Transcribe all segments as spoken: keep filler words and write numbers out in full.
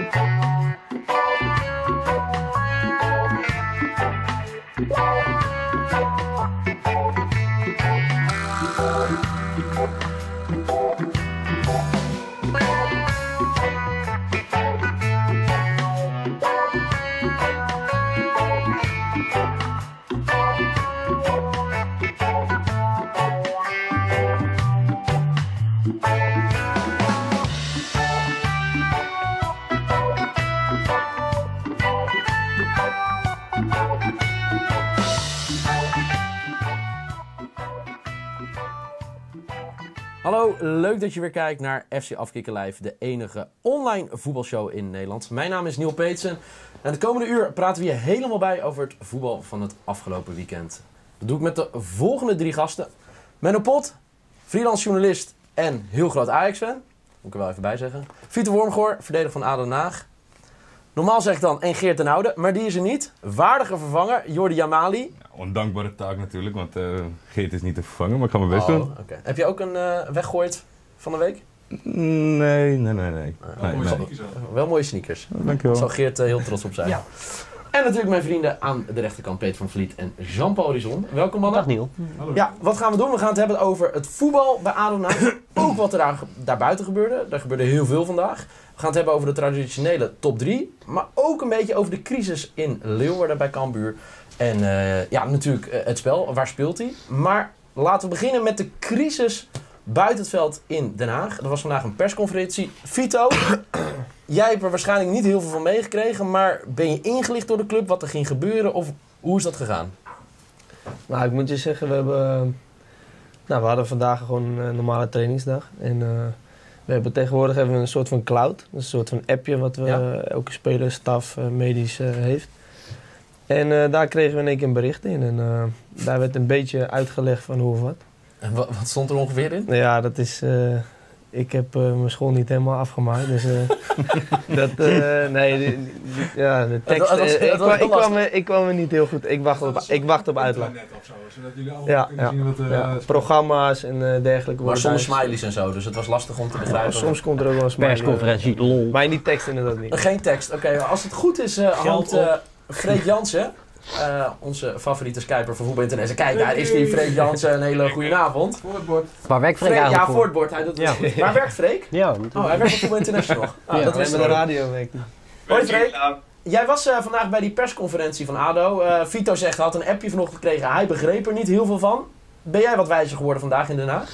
Hallo, leuk dat je weer kijkt naar F C Afkikken Live, de enige online voetbalshow in Nederland. Mijn naam is Neil Peetsen en de komende uur praten we je helemaal bij over het voetbal van het afgelopen weekend. Dat doe ik met de volgende drie gasten. Menno Pot, freelance journalist en heel groot Ajax-fan, moet ik er wel even bij zeggen. Vito Wormgoor, verdediger van A D O Den Haag. Normaal zeg ik dan en Geert ten Oude, maar die is er niet. Waardige vervanger, Jordi Jamali. Ja, ondankbare taak natuurlijk, want uh, Geert is niet te vervangen, maar ik ga mijn best oh, doen. Okay. Heb je ook een uh, weggooid van de week? Nee, nee, nee. nee. Uh, nee, mooie nee. sneakers, wel mooie sneakers. Dankjewel. Daar zal Geert uh, heel trots op zijn. Ja. En natuurlijk mijn vrienden aan de rechterkant, Peter van Vliet en Jean-Paul Horizon. Welkom mannen. Dag Niel. Hallo. Ja, wat gaan we doen? We gaan het hebben over het voetbal bij A D O Den Haag. Ook wat er daar, daarbuiten gebeurde. Daar gebeurde heel veel vandaag. We gaan het hebben over de traditionele top drie. Maar ook een beetje over de crisis in Leeuwarden bij Cambuur. En uh, ja, natuurlijk uh, het spel. Waar speelt hij? Maar laten we beginnen met de crisis buiten het veld in Den Haag. Er was vandaag een persconferentie. Vito, jij hebt er waarschijnlijk niet heel veel van meegekregen. Maar ben je ingelicht door de club wat er ging gebeuren? Of hoe is dat gegaan? Nou, ik moet je zeggen, we hebben... Nou, we hadden vandaag gewoon een normale trainingsdag. En uh, we hebben tegenwoordig hebben we een soort van cloud. Een soort van appje wat we, ja. elke speler, staf, uh, medisch uh, heeft. En uh, daar kregen we in één keer een bericht in. En uh, daar werd een beetje uitgelegd van hoe of wat. En wat, wat stond er ongeveer in? Nou ja, dat is... Uh, ik heb uh, mijn school niet helemaal afgemaakt, dus uh, dat, uh, nee, die, die, ja, de tekst, uh, ik, kwam, ik, kwam, ik kwam er niet heel goed, ik wacht op, ik wacht op uitleg. Zodat jullie allemaal ja, kunnen ja, zien wat er ja, programma's en uh, dergelijke. Maar soms smileys en zo, dus het was lastig om te begrijpen. Ja, soms komt er ook wel een smiley. Persconferentie, lol. Maar in die tekst inderdaad niet. Geen tekst, oké. Okay, als het goed is, uh, hangt uh, Freek Jansen, uh, onze favoriete skyper van Voetbal Internet. Kijk, daar is die Freek Jansen, een hele goede avond. Voor het bord. Waar werkt Freek, Freek eigenlijk Ja, voor het bord. Hij doet het ja. goed. Waar werkt Freek? Ja, oh, hij werkt op Voetbal International. Ah, ja, dat is met de radio week. Hoi Freek. Jij was uh, vandaag bij die persconferentie van A D O. Uh, Vito zegt, hij had een appje vanochtend gekregen. Hij begreep er niet heel veel van. Ben jij wat wijzer geworden vandaag in Den Haag?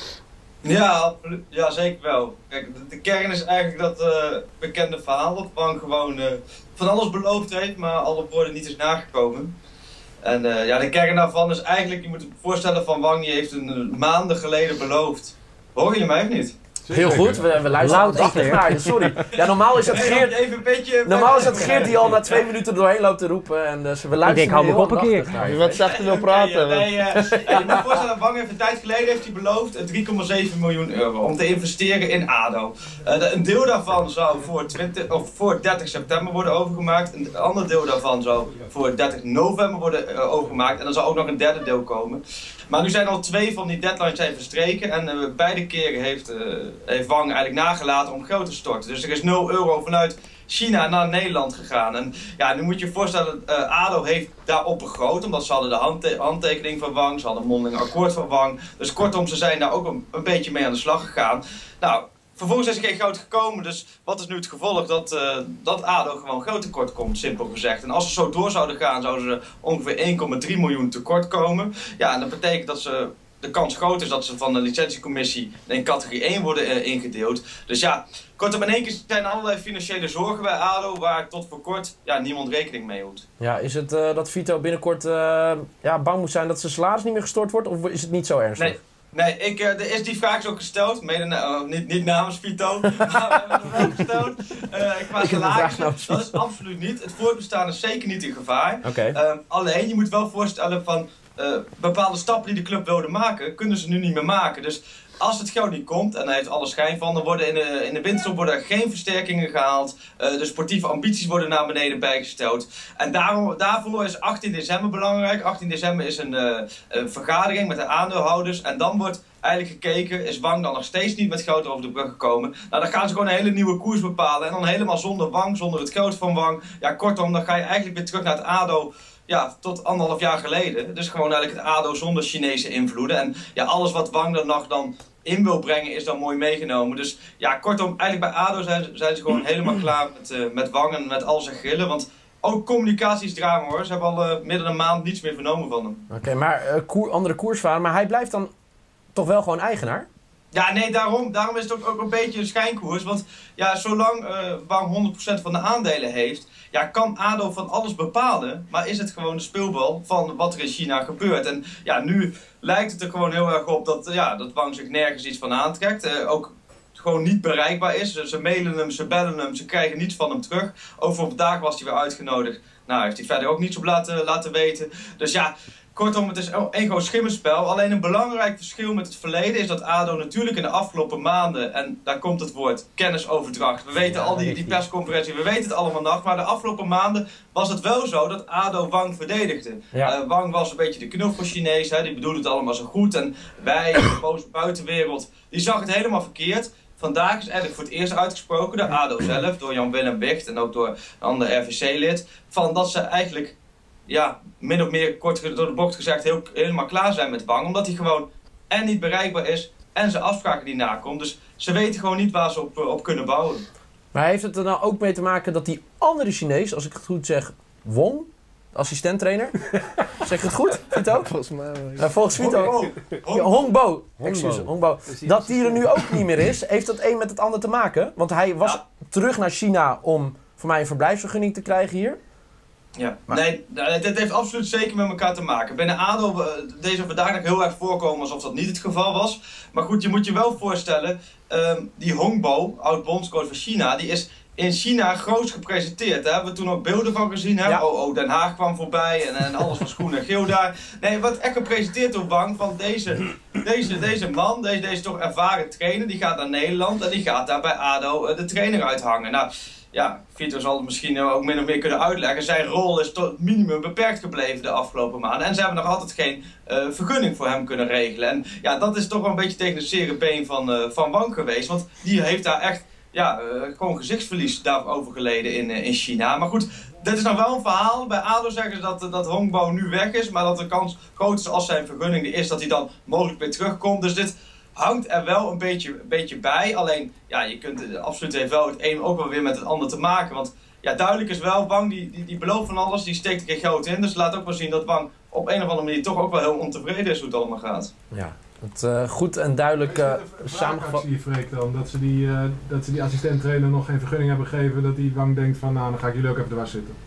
Ja, ja, zeker wel. Kijk, de, de kern is eigenlijk dat uh, bekende verhaal dat Wang gewoon uh, van alles beloofd heeft, maar alle woorden niet is nagekomen. En uh, ja, de kern daarvan is eigenlijk, je moet je voorstellen van Wang, die heeft een maanden geleden beloofd. Horen je mij of niet? Heel goed, we, we luisteren aandachtig naar je, sorry. Ja, normaal is het Geert, even een beetje normaal is het Geert die al na twee minuten er doorheen loopt te roepen. En dus we luisteren ik denk, hou me op een keer. Als je wat zachter wil praten. Nee, nee, uh, je moet je voorstellen, Wang heeft een tijd geleden heeft hij beloofd drie komma zeven miljoen euro om te investeren in A D O. Uh, de, een deel daarvan zou voor, twintig, of voor dertig september worden overgemaakt. Een ander deel daarvan zou voor dertig november worden uh, overgemaakt. En dan zou ook nog een derde deel komen. Maar nu zijn al twee van die deadlines zijn verstreken. En uh, beide keren heeft, uh, heeft Wang eigenlijk nagelaten om geld te storten. Dus er is nul euro vanuit China naar Nederland gegaan. En ja, nu moet je je voorstellen, uh, A D O heeft daarop begroot. Omdat ze hadden de handte handtekening van Wang. Ze hadden een mondeling akkoord van Wang. Dus kortom, ze zijn daar ook een, een beetje mee aan de slag gegaan. Nou, vervolgens is er geen geld gekomen. Dus wat is nu het gevolg? Dat, uh, dat A D O gewoon geld tekort komt, simpel gezegd. En als ze zo door zouden gaan, zouden ze ongeveer één komma drie miljoen tekort komen. Ja, en dat betekent dat ze... De kans groot is dat ze van de licentiecommissie in categorie één worden uh, ingedeeld. Dus ja, kortom in één keer zijn er allerlei financiële zorgen bij A D O waar tot voor kort ja, niemand rekening mee houdt. Ja, is het uh, dat Vito binnenkort uh, ja, bang moet zijn dat zijn salaris niet meer gestort wordt? Of is het niet zo ernstig? Nee. Nee, ik, uh, er is die vraag is ook gesteld, mede na, uh, niet, niet namens Vito, maar we hebben hem wel gesteld. Uh, qua salaris, dat is absoluut niet. Het voortbestaan is zeker niet in gevaar. Okay. Uh, alleen, je moet wel voorstellen van uh, bepaalde stappen die de club wilde maken, kunnen ze nu niet meer maken. Dus als het geld niet komt, en daar heeft alle schijn van, dan worden in de, in de winterstop worden er geen versterkingen gehaald. Uh, de sportieve ambities worden naar beneden bijgesteld. En daarom, daarvoor is achttien december belangrijk. achttien december is een, uh, een vergadering met de aandeelhouders. En dan wordt eigenlijk gekeken, is Wang dan nog steeds niet met geld over de brug gekomen? Nou, dan gaan ze gewoon een hele nieuwe koers bepalen. En dan helemaal zonder Wang, zonder het geld van Wang. Ja, kortom, dan ga je eigenlijk weer terug naar het A D O... Ja, tot anderhalf jaar geleden. Dus gewoon eigenlijk het A D O zonder Chinese invloeden. En ja, alles wat Wang er nog dan in wil brengen is dan mooi meegenomen. Dus ja, kortom, eigenlijk bij A D O zijn, zijn ze gewoon helemaal klaar met, uh, met Wang en met al zijn grillen. Want ook communicatie is drama hoor. Ze hebben al uh, meer dan een maand niets meer vernomen van hem. Oké, okay, maar uh, koer, andere koersvader. Maar hij blijft dan toch wel gewoon eigenaar? Ja, nee, daarom, daarom is het ook, ook een beetje een schijnkoers. Want ja, zolang uh, Wang honderd procent van de aandelen heeft, ja, kan A D O van alles bepalen. Maar is het gewoon de speelbal van wat er in China gebeurt. En ja, nu lijkt het er gewoon heel erg op dat, ja, dat Wang zich nergens iets van aantrekt. Uh, ook gewoon niet bereikbaar is. Ze, ze mailen hem, ze bellen hem, ze krijgen niets van hem terug. Ook voor vandaag was hij weer uitgenodigd. Nou, heeft hij verder ook niets op laten, laten weten. Dus ja, kortom, het is één groot schimmenspel. Alleen een belangrijk verschil met het verleden is dat A D O natuurlijk in de afgelopen maanden, en daar komt het woord, kennisoverdracht. We weten al die, die persconferentie, we weten het allemaal nog, maar de afgelopen maanden was het wel zo dat A D O Wang verdedigde. Ja. Uh, Wang was een beetje de knuffel Chinees, hè, die bedoelde het allemaal zo goed. En wij, de boze buitenwereld, die zag het helemaal verkeerd. Vandaag is eigenlijk voor het eerst uitgesproken, door A D O zelf, door Jan-Willem Wicht en ook door een ander R V C-lid, van dat ze eigenlijk, ja, min of meer kort door de bocht gezegd, heel, helemaal klaar zijn met Wang. Omdat hij gewoon en niet bereikbaar is en zijn afspraken die nakomt. Dus ze weten gewoon niet waar ze op, op kunnen bouwen. Maar heeft het er nou ook mee te maken dat die andere Chinees, als ik het goed zeg, Wong, de assistenttrainer, zeg ik het goed, Vito? Volgens mij. Uh, volgens Vito. Ja, Hongbo, excuus, Hongbo. Dat die er nu ook niet meer is, heeft dat een met het ander te maken? Want hij was ja. terug naar China om voor mij een verblijfsvergunning te krijgen hier. Ja, maar nee, dit heeft absoluut zeker met elkaar te maken. Binnen A D O, deze vandaag nog heel erg voorkomen alsof dat niet het geval was. Maar goed, je moet je wel voorstellen, um, die Hongbo, oud-bondscoach van China, die is in China groots gepresenteerd. Daar hebben we toen ook beelden van gezien. Hè? Ja. Oh, oh, Den Haag kwam voorbij en, en alles was groen en geel daar. Nee, wat echt gepresenteerd door Wang van deze, deze, deze man, deze, deze toch ervaren trainer, die gaat naar Nederland en die gaat daar bij A D O uh, de trainer uithangen. Nou, ja, Vito zal het misschien ook min of meer kunnen uitleggen. Zijn rol is tot het minimum beperkt gebleven de afgelopen maanden. En ze hebben nog altijd geen uh, vergunning voor hem kunnen regelen. En ja, dat is toch wel een beetje tegen de zere been van, uh, van Wang geweest. Want die heeft daar echt ja, uh, gewoon gezichtsverlies daarover geleden in, uh, in China. Maar goed, dit is nog wel een verhaal. Bij A D O zeggen ze dat, dat Hongbo nu weg is. Maar dat de kans groot is als zijn vergunning er is dat hij dan mogelijk weer terugkomt. Dus dit hangt er wel een beetje, een beetje bij. Alleen, ja, je kunt absoluut heeft wel het een ook wel weer met het ander te maken. Want ja, duidelijk is wel, Wang die, die, die belooft van alles, die steekt er geen geld in. Dus laat ook wel zien dat Wang op een of andere manier toch ook wel heel ontevreden is hoe het allemaal gaat. Ja, het uh, goed en duidelijk uh, samengevat. Zie je Freek dan, dat ze die, uh, dat ze die assistent-trainer nog geen vergunning hebben gegeven, dat die Wang denkt van, nou, dan ga ik jullie ook even dwars zitten.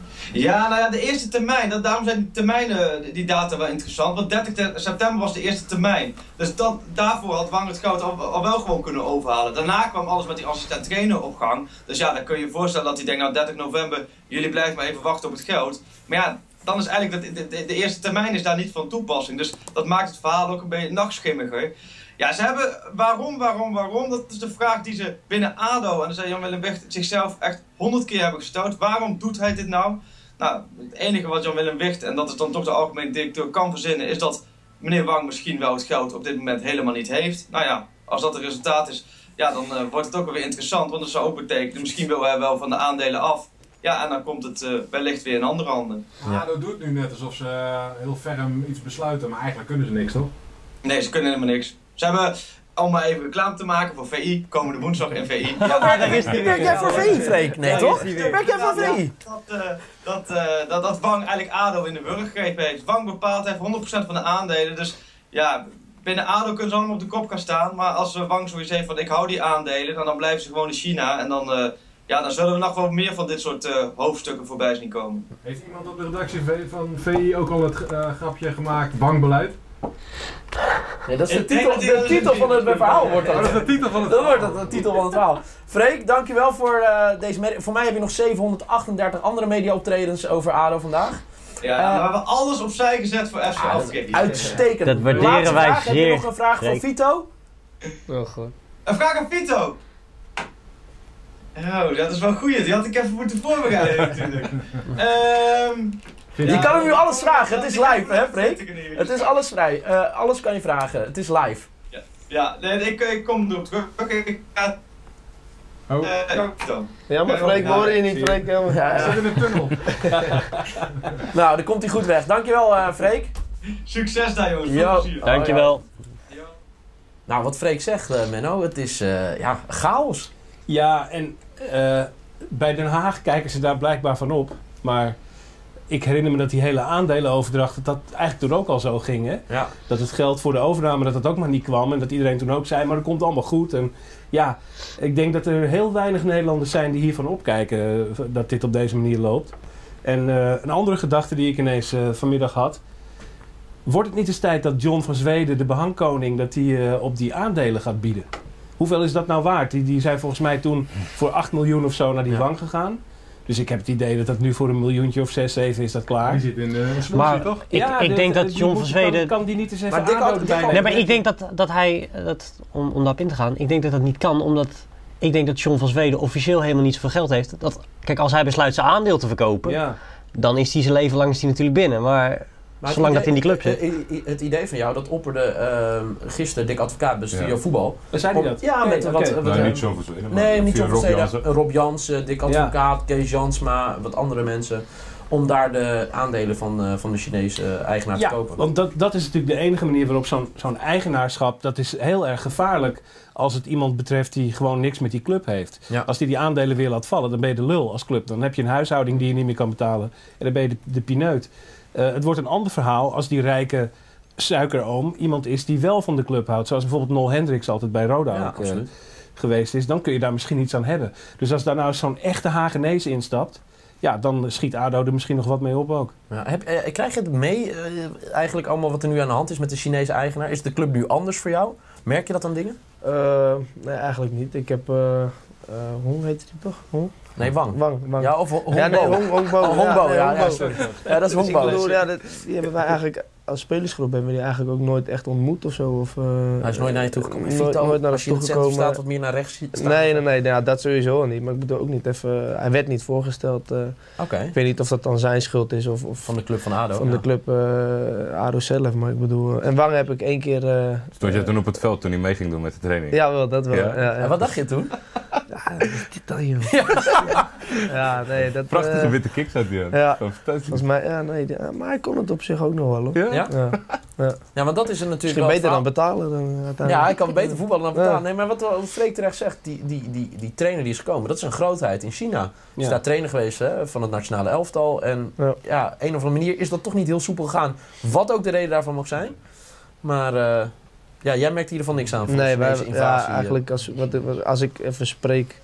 Ja, nou ja, de eerste termijn, dat, daarom zijn die termijnen, die data wel interessant, want dertig september was de eerste termijn. Dus dat, daarvoor had Wang het goud al, al wel gewoon kunnen overhalen. Daarna kwam alles met die assistent trainer op gang. Dus ja, dan kun je je voorstellen dat hij denkt, nou dertig november, jullie blijven maar even wachten op het geld. Maar ja, dan is eigenlijk, dat, de, de, de eerste termijn is daar niet van toepassing. Dus dat maakt het verhaal ook een beetje nachtschimmiger. Ja, ze hebben, waarom, waarom, waarom, dat is de vraag die ze binnen A D O, en dan zei Jan-Willem Wicht, zichzelf echt honderd keer hebben gesteld. Waarom doet hij dit nou? Nou, het enige wat Jan-Willem Wicht, en dat is dan toch de algemene directeur, kan verzinnen, is dat meneer Wang misschien wel het geld op dit moment helemaal niet heeft. Nou ja, als dat het resultaat is, ja, dan uh, wordt het ook wel weer interessant, want dat zou ook betekenen, misschien wil hij wel van de aandelen af. Ja, en dan komt het uh, wellicht weer in andere handen. Ja, A D O doet nu net alsof ze uh, heel ferm iets besluiten, maar eigenlijk kunnen ze niks, toch? Nee, ze kunnen helemaal niks. Ze hebben, om maar even reclame te maken voor V I, komende woensdag in V I. Ja, maar daar is die werk jij voor V I, Freek? Nee, toch? Werk jij voor V I? Dat, uh, dat, uh, dat, dat Wang eigenlijk A D O in de wurg gegrepen heeft. Wang bepaalt, heeft honderd procent van de aandelen, dus ja, binnen A D O kunnen ze allemaal op de kop gaan staan. Maar als uh, Wang zoiets heeft van ik hou die aandelen, dan, dan blijven ze gewoon in China en dan... Uh, Ja, dan zullen we nog wel meer van dit soort uh, hoofdstukken voorbij zien komen. Heeft iemand op de redactie van V I ook al het uh, grapje gemaakt, Wangbeleid? Nee, dat is de titel, de titel van het verhaal. Wordt dat. Oh, dat is de titel van het dat verhaal. wordt dat de titel van het verhaal. Freek, dankjewel voor uh, deze media. Voor mij heb je nog zevenhonderdachtendertig andere media-optredens over A D O vandaag. Ja, uh, we hebben alles opzij gezet voor F C Aftrek. Uitstekend. Dat waarderen Laatste wij vraag. zeer. Heb je nog een vraag Freek. voor Vito? Oh, god. Een vraag aan Vito. Oh, dat is wel goed. Die had ik even moeten voorbereiden natuurlijk. Ehm Je kan hem nu alles vragen, het is live hè Freek? Het Het is alles vrij, uh, alles kan je vragen, het is live. Ja, ja nee, ik, ik kom erop terug. Oké, ik ga... Oh, Uh, Vito. Ja, maar Freek, hoor je niet, Freek? Ja, maar- Ja, hij ja. zit in een tunnel. Nou, dan komt hij goed weg. Dankjewel uh, Freek. Succes daar jongens. Yo. Veel plezier. Dankjewel. Yo. Nou, wat Freek zegt uh, Menno, het is uh, ja, chaos. Ja, en uh, bij Den Haag kijken ze daar blijkbaar van op. Maar ik herinner me dat die hele aandelenoverdracht, dat dat eigenlijk toen ook al zo ging. Hè? Ja. Dat het geld voor de overname, dat dat ook maar niet kwam. En dat iedereen toen ook zei, maar dat komt allemaal goed. En ja, ik denk dat er heel weinig Nederlanders zijn die hiervan opkijken, uh, dat dit op deze manier loopt. En uh, een andere gedachte die ik ineens uh, vanmiddag had. Wordt het niet eens tijd dat John van Zweden, de behangkoning, dat die uh, op die aandelen gaat bieden? Hoeveel is dat nou waard? Die, die zijn volgens mij toen voor acht miljoen of zo naar die Ja. wang gegaan. Dus ik heb het idee dat dat nu voor een miljoentje of zes, zeven is dat klaar. Die zit in de smoeltje, Maar toch? ik, ik dit- denk dat die John moet- van Zweden... Kan, kan die niet eens even Maar Dick ADO had- Dick erbij had- Nee, nemen? maar ik denk dat, dat hij, dat, om, om daarop in te gaan, ik denk dat dat niet kan, omdat ik denk dat John van Zweden officieel helemaal niet zoveel geld heeft. Dat, kijk, als hij besluit zijn aandeel te verkopen, Ja. dan is hij zijn leven lang is hij natuurlijk binnen. Maar, Maar het zolang dat idee- in die club zit. eh, eh, Het idee van jou, dat opperde uh, gisteren Dick Advocaat bij Studio Ja. Voetbal. Dan zei hij Om- dat? Ja, Oké, met oké. wat... wat Nou, eh, niet John van Zweden, maar Nee, niet via John van Rob Zweden. Jansen. Rob Jansen, Dick Advocaat, Kees Jansma, wat andere mensen. Om daar de aandelen van, uh, van de Chinese uh, eigenaar Ja, te kopen. want dat, dat is natuurlijk de enige manier waarop zo'n zo'n eigenaarschap, dat is heel erg gevaarlijk als het iemand betreft die gewoon niks met die club heeft. Ja. Als die die aandelen weer laat vallen, dan ben je de lul als club. Dan heb je een huishouding die je niet meer kan betalen en dan ben je de, de pineut. Uh, het wordt een ander verhaal als die rijke suikeroom iemand is die wel van de club houdt. Zoals bijvoorbeeld Nol Hendricks altijd bij Roda Ja, ook, uh, absoluut. geweest is. Dan kun je daar misschien iets aan hebben. Dus als daar nou zo'n echte Hagenees instapt, ja, dan schiet ADO er misschien nog wat mee op ook. Ja, heb, eh, krijg je het mee, uh, eigenlijk allemaal wat er nu aan de hand is met de Chinese eigenaar? Is de club nu anders voor jou? Merk je dat aan dingen? Uh, nee, eigenlijk niet. Ik heb... Uh, uh, Hong heet die toch? Hong? Nee, Wang. Wang, Wang. Ja, of Ho- Hongbo. Ja, nee, Hong, Hongbo. Oh, Hongbo, nee, ja, Hongbo. ja, sorry. Ja, dat is Dus ik Hongbo. bedoel, ja, dat, die hebben wij eigenlijk als spelersgroep hebben we die eigenlijk ook nooit echt ontmoet of zo. Of, uh, Hij is nooit naar je toe gekomen. Nooit, Vito, nooit naar als ons je in het centrum toegekomen. staat, wat meer naar rechts staat. Nee, nee, nee, ja, dat sowieso niet. Maar ik bedoel ook niet even... Hij werd niet voorgesteld. Uh, Oké. ik weet niet of dat dan zijn schuld is of, of Van de club van ADO. van ja. de club uh, ADO zelf. Maar ik bedoel... Uh, en Wang heb ik één keer... Uh, Stond jij toen op het veld toen hij mee ging doen met de training? ja, wel, dat wel. Ja? Ja? Ja, En wat dacht je toen? Ja, wat is dit dan, joh? Ja, nee, dat... Prachtige uh, witte kicks had hij aan. ja. Gewoon fantastisch. volgens mij, ja, nee, ja, maar hij kon het op zich ook nog wel, hoor. Ja? Ja? Ja. Ja, want dat is er natuurlijk Misschien wel beter dan het betalen dan uiteindelijk. Ja, hij kan beter voetballen dan betalen. Ja. Nee, maar wat, wat Freek terecht zegt, die, die, die, die trainer die is gekomen, dat is een grootheid in China. Hij is Ja. daar trainer geweest hè, van het nationale elftal. En Ja. ja, een of andere manier is dat toch niet heel soepel gegaan. Wat ook de reden daarvan mag zijn. Maar uh, ja, jij merkt hiervan niks aan van Nee, de wij, Chinese invasie. ja, eigenlijk als, wat, als ik even spreek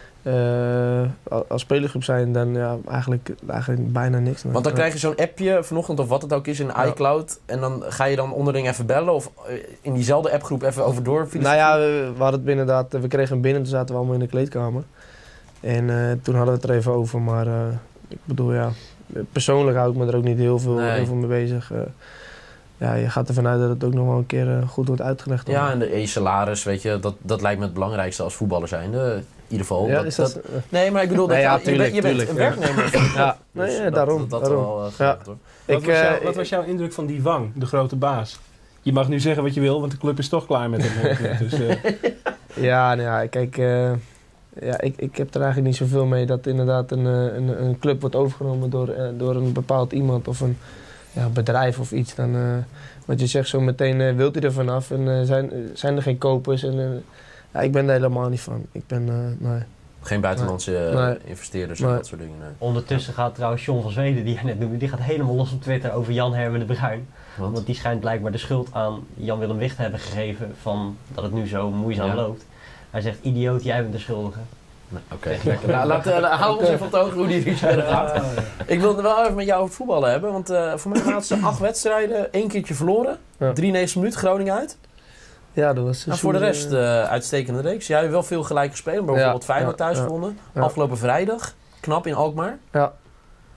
uh, als spelergroep zijn, dan ja, eigenlijk, eigenlijk bijna niks. Want dan krijg je zo'n appje vanochtend of wat het ook is in Ja. iCloud. En dan ga je dan onderling even bellen of uh, in diezelfde appgroep even over door. Nou ja, we, we hadden het inderdaad, we kregen hem binnen, toen zaten we allemaal in de kleedkamer. En uh, toen hadden we het er even over, maar uh, ik bedoel ja, persoonlijk hou ik me er ook niet heel veel, Nee. heel veel mee bezig. Uh, ja, je gaat ervan uit dat het ook nog wel een keer uh, goed wordt uitgelegd. Ja, en de je salaris, weet je, dat, dat lijkt me het belangrijkste als voetballer zijnde. In ieder geval. Ja, dat, is dat, dat, nee, maar ik bedoel, dat Nee, ja, je, tuurlijk, je, bent, je bent tuurlijk, een ja. werknemer. van de club. Ja, nee, Dus ja, dat- daarom, Dat, dat daarom. wel uh, Ja. gelukt, hoor. Wat, ik, was jou, uh, wat was jouw indruk van die Wang, de grote baas? Je mag nu zeggen wat je wil, want de club is toch klaar met hem. Dus, uh, Ja, nou ja, kijk, uh, ja, ik, ik heb er eigenlijk niet zoveel mee dat inderdaad een, uh, een, een club wordt overgenomen door, uh, door een bepaald iemand of een ja, bedrijf of iets. Dan, uh, wat je zegt, zo meteen uh, wilt hij er vanaf en uh, zijn, zijn er geen kopers. En, uh, ja, ik ben er helemaal niet van. Ik ben, uh, nee. Geen buitenlandse uh, Nee. investeerders en Nee. dat soort dingen. Nee. ondertussen gaat trouwens John van Zweden, die jij net noemde, die gaat helemaal los op Twitter over Jan Hermen de Bruin. Want? Want die schijnt blijkbaar de schuld aan Jan-Willem Wicht te hebben gegeven van dat het nu zo moeizaam Ja. loopt. Hij zegt, idioot, jij bent de schuldige. Nee, Oké, okay, lekker. Nou, laat, uh, haal ons even op het oog hoe die ruzie verder gaat. Ik wilde wel even met jou over het voetballen hebben, want uh, voor mij de laatste acht wedstrijden, één keertje verloren. Ja. drieënnegentig minuten, Groningen uit. Ja, dat was En voor de rest uh, uitstekende reeks. Jij hebt wel veel gelijk gespeeld, bijvoorbeeld Ja, Feyenoord ja, thuis ja. gewonnen. Ja. Afgelopen vrijdag, knap in Alkmaar. Ja.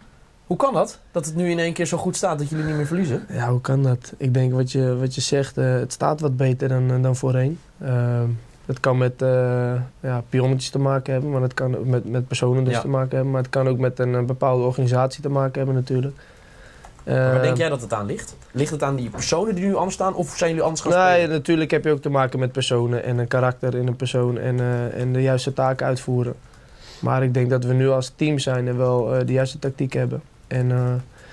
Hoe kan dat? Dat het nu in één keer zo goed staat dat jullie niet meer verliezen? Ja, hoe kan dat? Ik denk wat je, wat je zegt, uh, het staat wat beter dan, uh, dan voorheen. Uh, het kan met uh, ja, pionnetjes te maken hebben, maar het kan ook met, met personen dus ja. te maken hebben. Maar het kan ook met een, een bepaalde organisatie te maken hebben natuurlijk. Uh, maar waar denk jij dat het aan ligt? Ligt het aan die personen die nu anders staan of zijn jullie anders gaan nee, spelen? Natuurlijk heb je ook te maken met personen en een karakter in een persoon en, uh, en de juiste taken uitvoeren. Maar ik denk dat we nu als team zijn en wel uh, de juiste tactiek hebben. En uh,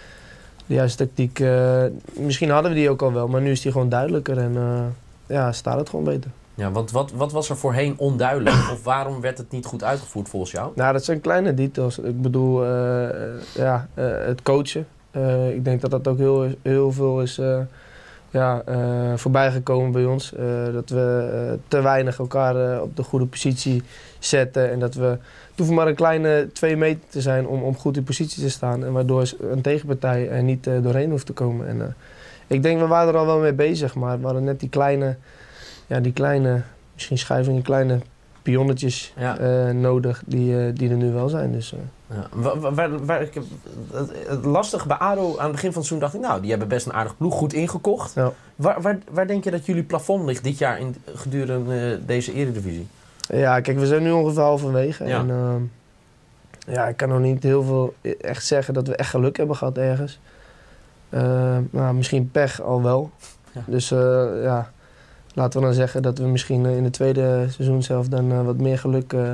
de juiste tactiek, uh, misschien hadden we die ook al wel, maar nu is die gewoon duidelijker en uh, ja, staat het gewoon beter. Ja, want wat, wat was er voorheen onduidelijk of waarom werd het niet goed uitgevoerd volgens jou? Nou, dat zijn kleine details. Ik bedoel, uh, ja, uh, het coachen. Uh, ik denk dat dat ook heel, heel veel is uh, ja, uh, voorbijgekomen bij ons. Uh, dat we uh, te weinig elkaar uh, op de goede positie zetten. En dat we, het hoeft maar een kleine twee meter te zijn om, om goed in positie te staan. En waardoor een tegenpartij er niet uh, doorheen hoeft te komen. En, uh, ik denk, we waren er al wel mee bezig, maar we hadden net die kleine, ja, die kleine misschien schuivingen, kleine pionnetjes ja. uh, nodig die, uh, die er nu wel zijn. Dus, uh. ja. waar, waar, waar, ik heb, het, het lastig bij A D O aan het begin van het seizoen dacht ik, nou, die hebben best een aardig ploeg, goed ingekocht. Ja. Waar, waar, waar denk je dat jullie plafond ligt dit jaar in, gedurende uh, deze eredivisie? Ja, kijk, we zijn nu ongeveer halverwege. Ja. En, uh, ja, ik kan nog niet heel veel echt zeggen dat we echt geluk hebben gehad ergens. Uh, nou, misschien pech al wel. Ja. Dus uh, ja, laten we dan zeggen dat we misschien in de tweede seizoen zelf dan uh, wat meer geluk uh,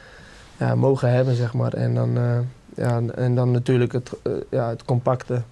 ja, mogen hebben, zeg maar. En dan, uh, ja, en dan natuurlijk het, uh, ja, het compacte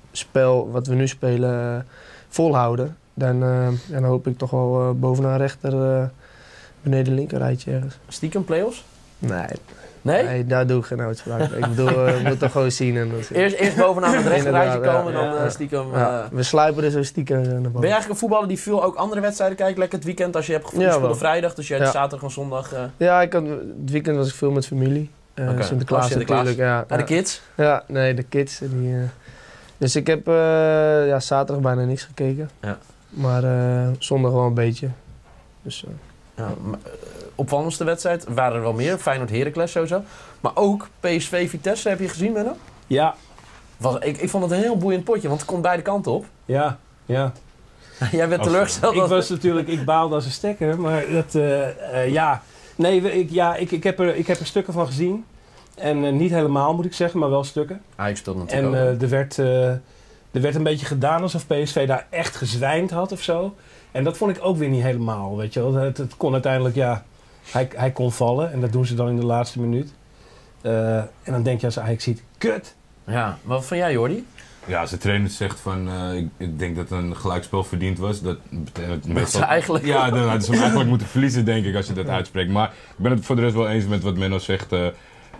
spel wat we nu spelen uh, volhouden. Dan, uh, dan hoop ik toch wel uh, bovenaan rechter uh, beneden linkerrijtje ergens. Stiekem play-offs? Nee. Nee? Nee, daar doe ik geen uitspraak. Ik bedoel, we moeten toch gewoon zien. En eerst, eerst bovenaan het rechterrijtje komen en ja, dan uh, stiekem... Uh... Ja, we sluipen er zo stiekem naar boven. Ben je eigenlijk een voetballer die veel ook andere wedstrijden kijkt? Lekker het weekend als je hebt gevoeld, ja, vrijdag, dus jij ja. zaterdag en zondag... Uh... Ja, ik had, het weekend was ik veel met familie. Uh, okay. Sinterklaas, oh, Sinterklaas natuurlijk. Ja, ja, de kids? Ja, nee, de kids. Die, uh... Dus ik heb uh, ja, zaterdag bijna niks gekeken. Ja. Maar uh, zondag wel een beetje. Dus... Uh... Ja, maar, uh, opvallendste wedstrijd, waren er wel meer. Feyenoord-Heracles sowieso. Maar ook P S V-Vitesse, heb je gezien, Menno? Ja. Was, ik, ik vond het een heel boeiend potje, want het komt beide kanten op. Ja, ja. Jij bent teleurgesteld. Ik was natuurlijk, ik baalde als een stekker, maar dat, uh, uh, ja. Nee, ik, ja, ik, ik, heb er, ik heb er stukken van gezien. En uh, niet helemaal, moet ik zeggen, maar wel stukken. Ah, ik speelde natuurlijk En ook. uh, er, werd, uh, er werd een beetje gedaan alsof P S V daar echt gezwijmd had of zo. En dat vond ik ook weer niet helemaal, weet je wel. Het, het kon uiteindelijk, ja, hij, hij kon vallen. En dat doen ze dan in de laatste minuut. Uh, en dan denk je als hij ziet, kut. Ja, wat van jij, Jordi? Ja, als de trainer zegt van, uh, ik, ik denk dat een gelijkspel verdiend was. Dat betekent dat meestal... eigenlijk... Ja, dan hadden ze hem eigenlijk moeten verliezen, denk ik, als je dat uitspreekt. Maar ik ben het voor de rest wel eens met wat Menno zegt. Uh,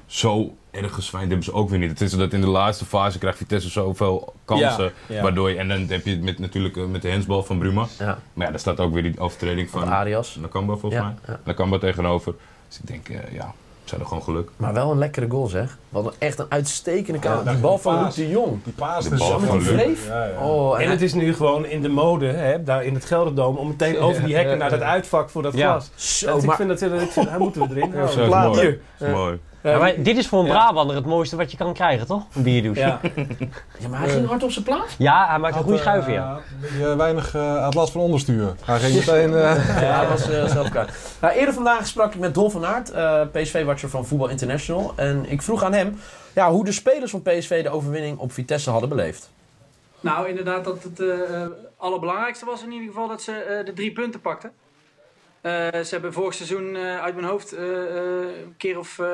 zo erg gezwijnd hebben ze ook weer niet. Het is dat in de laatste fase krijgt Vitesse zoveel kansen. Ja, ja. Waardoor je, en dan heb je het met, natuurlijk uh, met de handsbal van Bruma. Ja. Maar ja, daar staat ook weer die overtreding van Arias. Nakamba volgens ja, mij. Ja. Nakamba tegenover. Dus ik denk, uh, ja, ze hadden gewoon geluk. Maar wel een lekkere goal, zeg. Wat echt een uitstekende kant. Ja, die bal van Luc de Jong. Die paas. De bal van Luc. Ja, ja. Oh, en, en het is nu gewoon in de mode, hè, daar in het Gelderdoom, om meteen over die hekken naar dat uitvak voor dat ja. glas. Zo, dat, maar... Ik vind dat, ik vind, daar moeten we erin. Ja, zo is mooi. Hier. Dat is mooi. Ja, maar dit is voor een ja. Brabander het mooiste wat je kan krijgen, toch? Een bierdouche. Ja. Ja, maar hij ging hard op zijn plaats. Ja, hij maakt een goede schuif, ja. Uh, weinig uh, aan het last van onderstuur. Hij ging meteen... Uh... Ja, hij was uh, zelf klaar. Nou, eerder vandaag sprak ik met Dolf van Aert, uh, P S V-watcher van Voetbal International. En ik vroeg aan hem ja, hoe de spelers van P S V de overwinning op Vitesse hadden beleefd. Nou, inderdaad dat het uh, allerbelangrijkste was in ieder geval dat ze uh, de drie punten pakten. Uh, ze hebben vorig seizoen uh, uit mijn hoofd uh, uh, een keer of uh,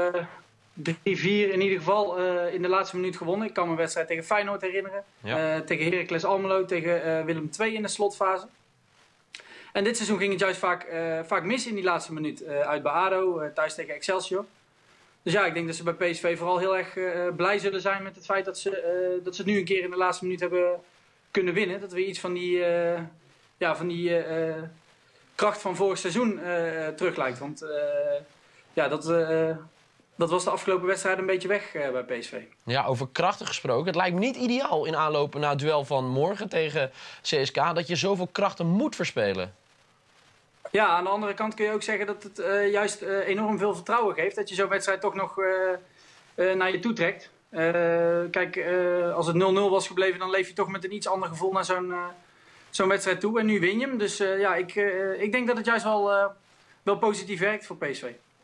drie, vier in ieder geval uh, in de laatste minuut gewonnen. Ik kan me een wedstrijd tegen Feyenoord herinneren. Ja. Uh, tegen Heracles Almelo, tegen uh, Willem twee in de slotfase. En dit seizoen ging het juist vaak, uh, vaak mis in die laatste minuut. Uh, uit bij A D O, uh, thuis tegen Excelsior. Dus ja, ik denk dat ze bij P S V vooral heel erg uh, blij zullen zijn met het feit dat ze, uh, dat ze het nu een keer in de laatste minuut hebben kunnen winnen. Dat we iets van die... Uh, ja, van die uh, kracht van vorig seizoen uh, terug lijkt. Want uh, ja, dat, uh, dat was de afgelopen wedstrijd een beetje weg uh, bij P S V. Ja, over krachten gesproken. Het lijkt me niet ideaal in aanloop naar het duel van morgen tegen C S K... dat je zoveel krachten moet verspelen. Ja, aan de andere kant kun je ook zeggen dat het uh, juist uh, enorm veel vertrouwen geeft. Dat je zo'n wedstrijd toch nog uh, uh, naar je toe trekt. Uh, kijk, uh, als het nul nul was gebleven, dan leef je toch met een iets ander gevoel naar zo'n uh, zo'n wedstrijd toe. En nu win je hem. Dus uh, ja, ik, uh, ik denk dat het juist wel, uh, wel positief werkt voor P S V.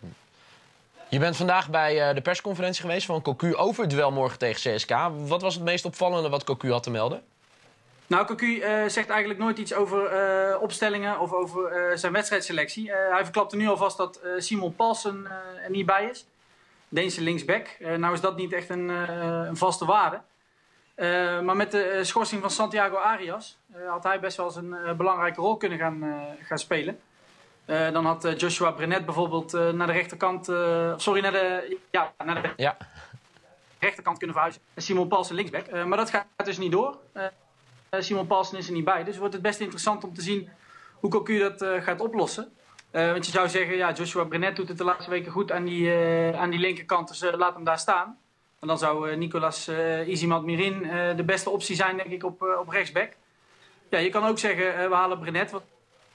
Je bent vandaag bij uh, de persconferentie geweest van Cocu over het duel morgen tegen C S K. Wat was het meest opvallende wat Cocu had te melden? Nou, Cocu uh, zegt eigenlijk nooit iets over uh, opstellingen of over uh, zijn wedstrijdselectie. Uh, hij verklapte nu alvast dat uh, Simon Paulsen uh, er niet bij is. Deense linksback. Uh, nou is dat niet echt een, uh, een vaste waarde. Uh, maar met de uh, schorsing van Santiago Arias uh, had hij best wel eens een uh, belangrijke rol kunnen gaan, uh, gaan spelen. Uh, dan had uh, Joshua Brenet bijvoorbeeld uh, naar de rechterkant... Uh, sorry, naar de, ja, naar de ja. rechterkant kunnen verhuizen. Simon Paulsen linksback. Uh, maar dat gaat dus niet door. Uh, Simon Paulsen is er niet bij. Dus wordt het best interessant om te zien hoe Cocu dat uh, gaat oplossen. Uh, want je zou zeggen, ja, Joshua Brenet doet het de laatste weken goed aan die, uh, aan die linkerkant. Dus uh, laat hem daar staan. En dan zou uh, Nicolas uh, Izimat-Mirin uh, de beste optie zijn, denk ik, op, uh, op rechtsback. Ja, je kan ook zeggen, uh, we halen Brenet, wat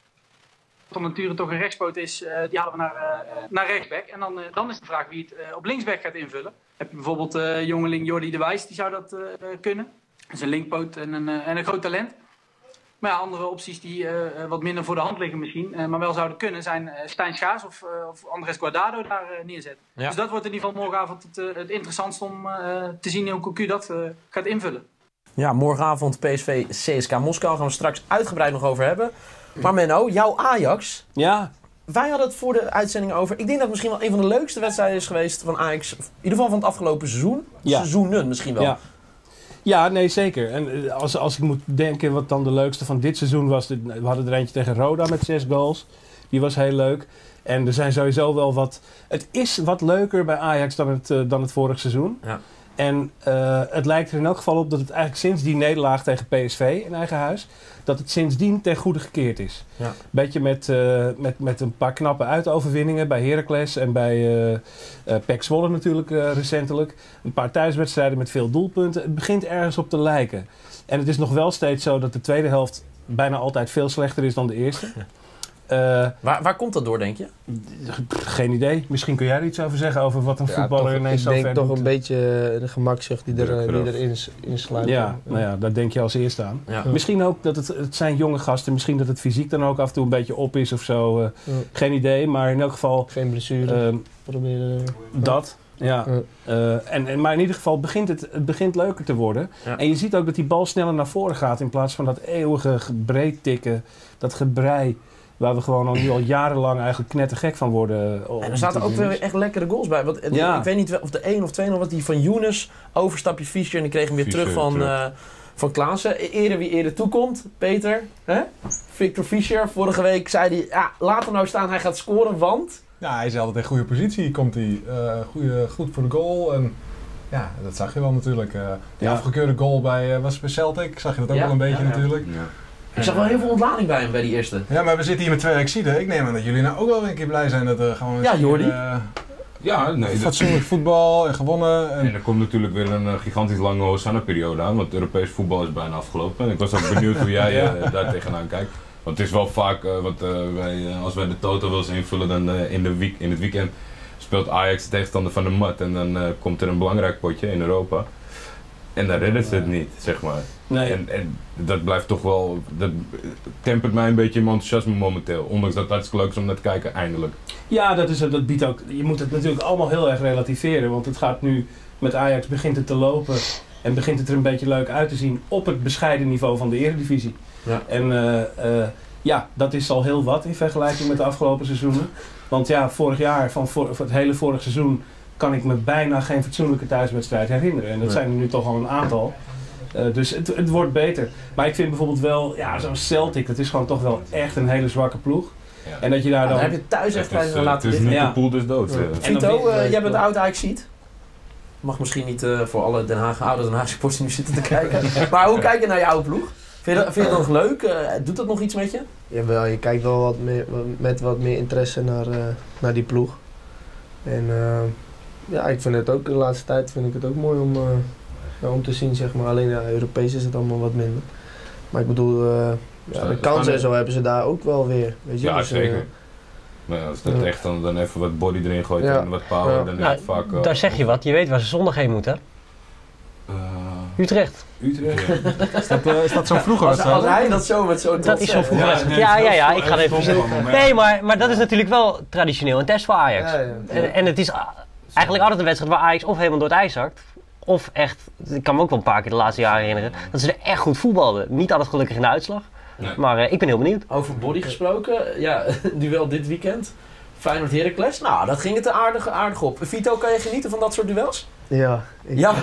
van nature toch een rechtspoot is, uh, die halen we naar, uh, naar rechtsback. En dan, uh, dan is de vraag wie het uh, op linksback gaat invullen. Heb je bijvoorbeeld uh, jongeling Jordi de Wijs, die zou dat uh, kunnen. Dat is een linkpoot en een, uh, en een groot talent. Maar ja, andere opties die uh, wat minder voor de hand liggen misschien, uh, maar wel zouden kunnen, zijn uh, Stijn Schaars of, uh, of Andres Guardado daar uh, neerzetten. Ja. Dus dat wordt in ieder geval morgenavond het, uh, het interessantste om uh, te zien hoe Cocu dat uh, gaat invullen. Ja, morgenavond P S V C S K Moskou gaan we straks uitgebreid nog over hebben. Maar Menno, jouw Ajax. Ja. Wij hadden het voor de uitzending over. Ik denk dat het misschien wel een van de leukste wedstrijden is geweest van Ajax. In ieder geval van het afgelopen seizoen. Ja. Seizoenen misschien wel. Ja. Ja, nee, zeker. En als, als ik moet denken wat dan de leukste van dit seizoen was. We hadden er eentje tegen Roda met zes goals. Die was heel leuk. En er zijn sowieso wel wat... Het is wat leuker bij Ajax dan het, uh, dan het vorig seizoen. Ja. En uh, het lijkt er in elk geval op dat het eigenlijk sinds die nederlaag tegen P S V in eigen huis... dat het sindsdien ten goede gekeerd is. Ja. Beetje met, uh, met, met een paar knappe uitoverwinningen bij Heracles en bij uh, uh, P E C Zwolle natuurlijk uh, recentelijk. Een paar thuiswedstrijden met veel doelpunten. Het begint ergens op te lijken. En het is nog wel steeds zo dat de tweede helft bijna altijd veel slechter is dan de eerste. Uh, waar, waar komt dat door, denk je? Geen idee. Misschien kun jij er iets over zeggen over wat een ja, voetballer toch, ineens zo ver Ik denk toch doet. Een beetje de gemakzucht die, er, die erin in sluit. Ja, ja, nou ja, daar denk je als eerste aan. Ja. Misschien ook dat het, het zijn jonge gasten. Misschien dat het fysiek dan ook af en toe een beetje op is of zo. Uh, ja. Geen idee, maar in elk geval... Geen blessure. Uh, Proberen. Dat. Ja. Ja. Uh, en, en, maar in ieder geval begint het, het begint leuker te worden. Ja. En je ziet ook dat die bal sneller naar voren gaat in plaats van dat eeuwige breed tikken, dat gebrei. Waar we gewoon al nu al jarenlang eigenlijk knettergek van worden. En er zaten ook weer echt lekkere goals bij. Want ja. Ik weet niet of de één of twee nog wat die van Younes, overstapje Fischer en die kreeg hem weer Fischer, terug van, terug. Uh, van Klaassen. Eerder wie eerder toekomt, Peter. Hè? Victor Fischer, vorige week zei hij, ja, laat hem nou staan, hij gaat scoren, want... Ja, hij is altijd in goede positie, komt hij uh, goeie, goed voor de goal en... Ja, dat zag je wel natuurlijk. Uh, die ja. afgekeurde goal bij, uh, was bij Celtic, zag je dat ook ja. wel een beetje ja, ja. natuurlijk. Ja. Ik zag wel heel veel ontlading bij hem bij die eerste. Ja, maar we zitten hier met twee Exiden. Ik neem aan dat jullie nou ook wel een keer blij zijn dat er gewoon... Ja, Jordi. Uh, ja, nee. Fatsoenlijk voetbal en gewonnen. En... en er komt natuurlijk weer een uh, gigantisch lange Hosanna-periode aan, want Europees voetbal is bijna afgelopen. En ik was ook benieuwd hoe jij ja. uh, daar tegenaan kijkt. Want het is wel vaak, uh, wat, uh, wij, uh, als wij de Toto wel eens invullen, dan uh, in, de week, in het weekend speelt Ajax de tegenstander van de mat. En dan uh, komt er een belangrijk potje in Europa. En dan redden ze het niet, zeg maar. Nee. En, en dat blijft toch wel, dat tempert mij een beetje in mijn enthousiasme momenteel. Ondanks dat het hartstikke leuk is om naar te kijken, eindelijk. Ja, dat, is, dat biedt ook, je moet het natuurlijk allemaal heel erg relativeren. Want het gaat nu, met Ajax begint het te lopen en begint het er een beetje leuk uit te zien op het bescheiden niveau van de Eredivisie. Ja. En uh, uh, ja, dat is al heel wat in vergelijking met de afgelopen seizoenen. Want ja, vorig jaar, van voor, voor het hele vorige seizoen, kan ik me bijna geen fatsoenlijke thuiswedstrijd herinneren. En dat zijn er nu toch al een aantal. Uh, dus het, het wordt beter. Maar ik vind bijvoorbeeld wel, ja, zo'n Celtic, dat is gewoon toch wel echt een hele zwakke ploeg. Ja. En dat je daar ja, dan... dan heb je thuis echt het is, uh, laten Het is niet ja. de poel dus dood. Ja. Vito, uh, jij bent oud Ajax-ziet. Mag misschien niet uh, voor alle Den Haag, oude Den Haag supporters die nu zitten te kijken. Maar hoe kijk je naar je oude ploeg? Vind je, dat, vind je dat nog leuk? Uh, doet dat nog iets met je? Jawel, je kijkt wel wat meer, met wat meer interesse naar, uh, naar die ploeg. En uh, ja, ik vind het ook de laatste tijd vind ik het ook mooi om, uh, ja, om te zien, zeg maar. Alleen ja, Europees is het allemaal wat minder. Maar ik bedoel, uh, ja, de kansen en zo hebben ze daar ook wel weer. Weet je? Ja, dus, zeker. Uh, maar als dat ja. echt dan, dan even wat body erin gooit ja. en wat power, ja. dan is nou, het vaak... Uh, daar zeg je wat, je weet waar ze zondag heen moeten. Utrecht. Utrecht. Is dat, uh, is dat zo vroeger? Als, als hij dat zo met zo'n Dat is zo vroeger. Ja, Ja, nee, ja, het ja, is ja, wel ik ga heel even veel verzinnen. van, Nee, maar, maar dat is natuurlijk wel traditioneel een test voor Ajax. Ja, ja. En, en het is eigenlijk altijd een wedstrijd waar Ajax of helemaal door het ijs zakt. Of echt, ik kan me ook wel een paar keer de laatste jaren herinneren, dat ze er echt goed voetbalden. Niet altijd gelukkig in de uitslag. Nee. Maar uh, ik ben heel benieuwd. Over body gesproken, ja, duel dit weekend. Feyenoord Heracles, nou, dat ging het er aardig, aardig op. Vito, kan je genieten van dat soort duels? Ja. Ik, Ja.